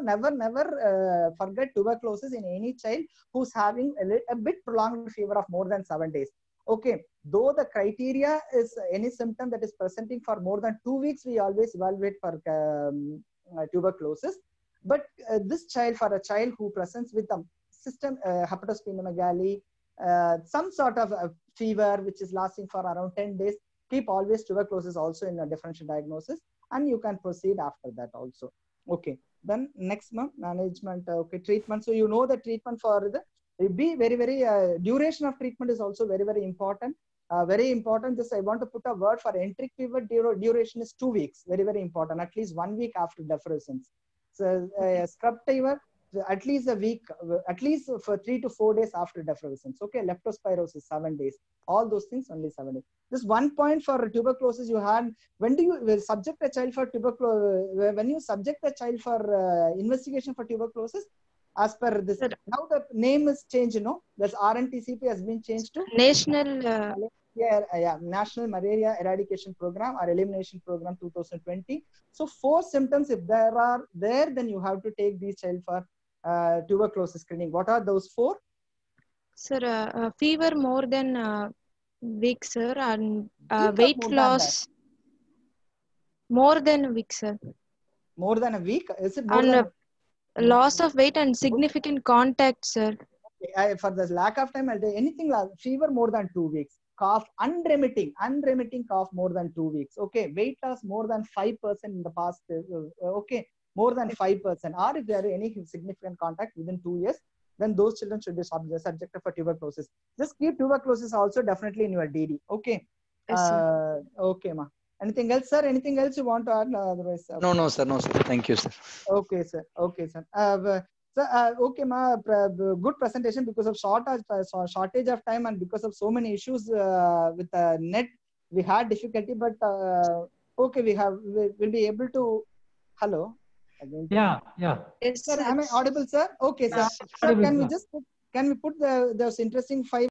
Never forget tuberculosis in any child who's having a bit prolonged fever of more than 7 days. Okay, though the criteria is any symptom that is presenting for more than 2 weeks, we always evaluate for tuberculosis. But this child, for a child who presents with a system hepatosplenomegaly, some sort of fever which is lasting for around 10 days, keep always tuberculosis also in a differential diagnosis, and you can proceed after that also. Okay, then next month, management, okay, treatment. So you know the treatment for the duration of treatment is also very important. Very important. This I want to put a word for enteric fever. Duration is 2 weeks. Very important. At least 1 week after deferescence. So scrub fever, at least a week. At least for 3 to 4 days after deferescence. Okay. Leptospirosis 7 days. All those things only 7 days. Just 1 point for tuberculosis you had. When do you subject a child for tuberculosis? When you subject a child for investigation for tuberculosis? As per this, now the name is changed, you know. That's RNTCP has been changed to National National Malaria Eradication Program or Elimination Program 2020. So 4 symptoms, if there are there, then you have to take these child for tuberculosis screening. What are those 4? Sir, fever more than week, sir, and weight loss more than a week, sir. More than a week? Is it more than loss of weight and significant contact, sir. Okay, for the lack of time, I'll take anything. Fever more than 2 weeks. Cough, unremitting cough more than 2 weeks. Okay, weight loss more than 5% in the past. Okay, more than 5%. Or if there are any significant contact within 2 years, then those children should be subjected for tuberculosis. Just keep tuberculosis also definitely in your DD. Okay. Yes, okay, ma. Anything else, sir? Anything else you want to add? Otherwise, no, sir. Thank you, sir. Okay, sir. Okay, ma. Good presentation. Because of shortage of time and because of so many issues with the net, we had difficulty. But okay, we'll be able to. Hello. Again. Yeah. Yes, sir. Am I audible, sir? Okay, sir. Sir, can we put those interesting 5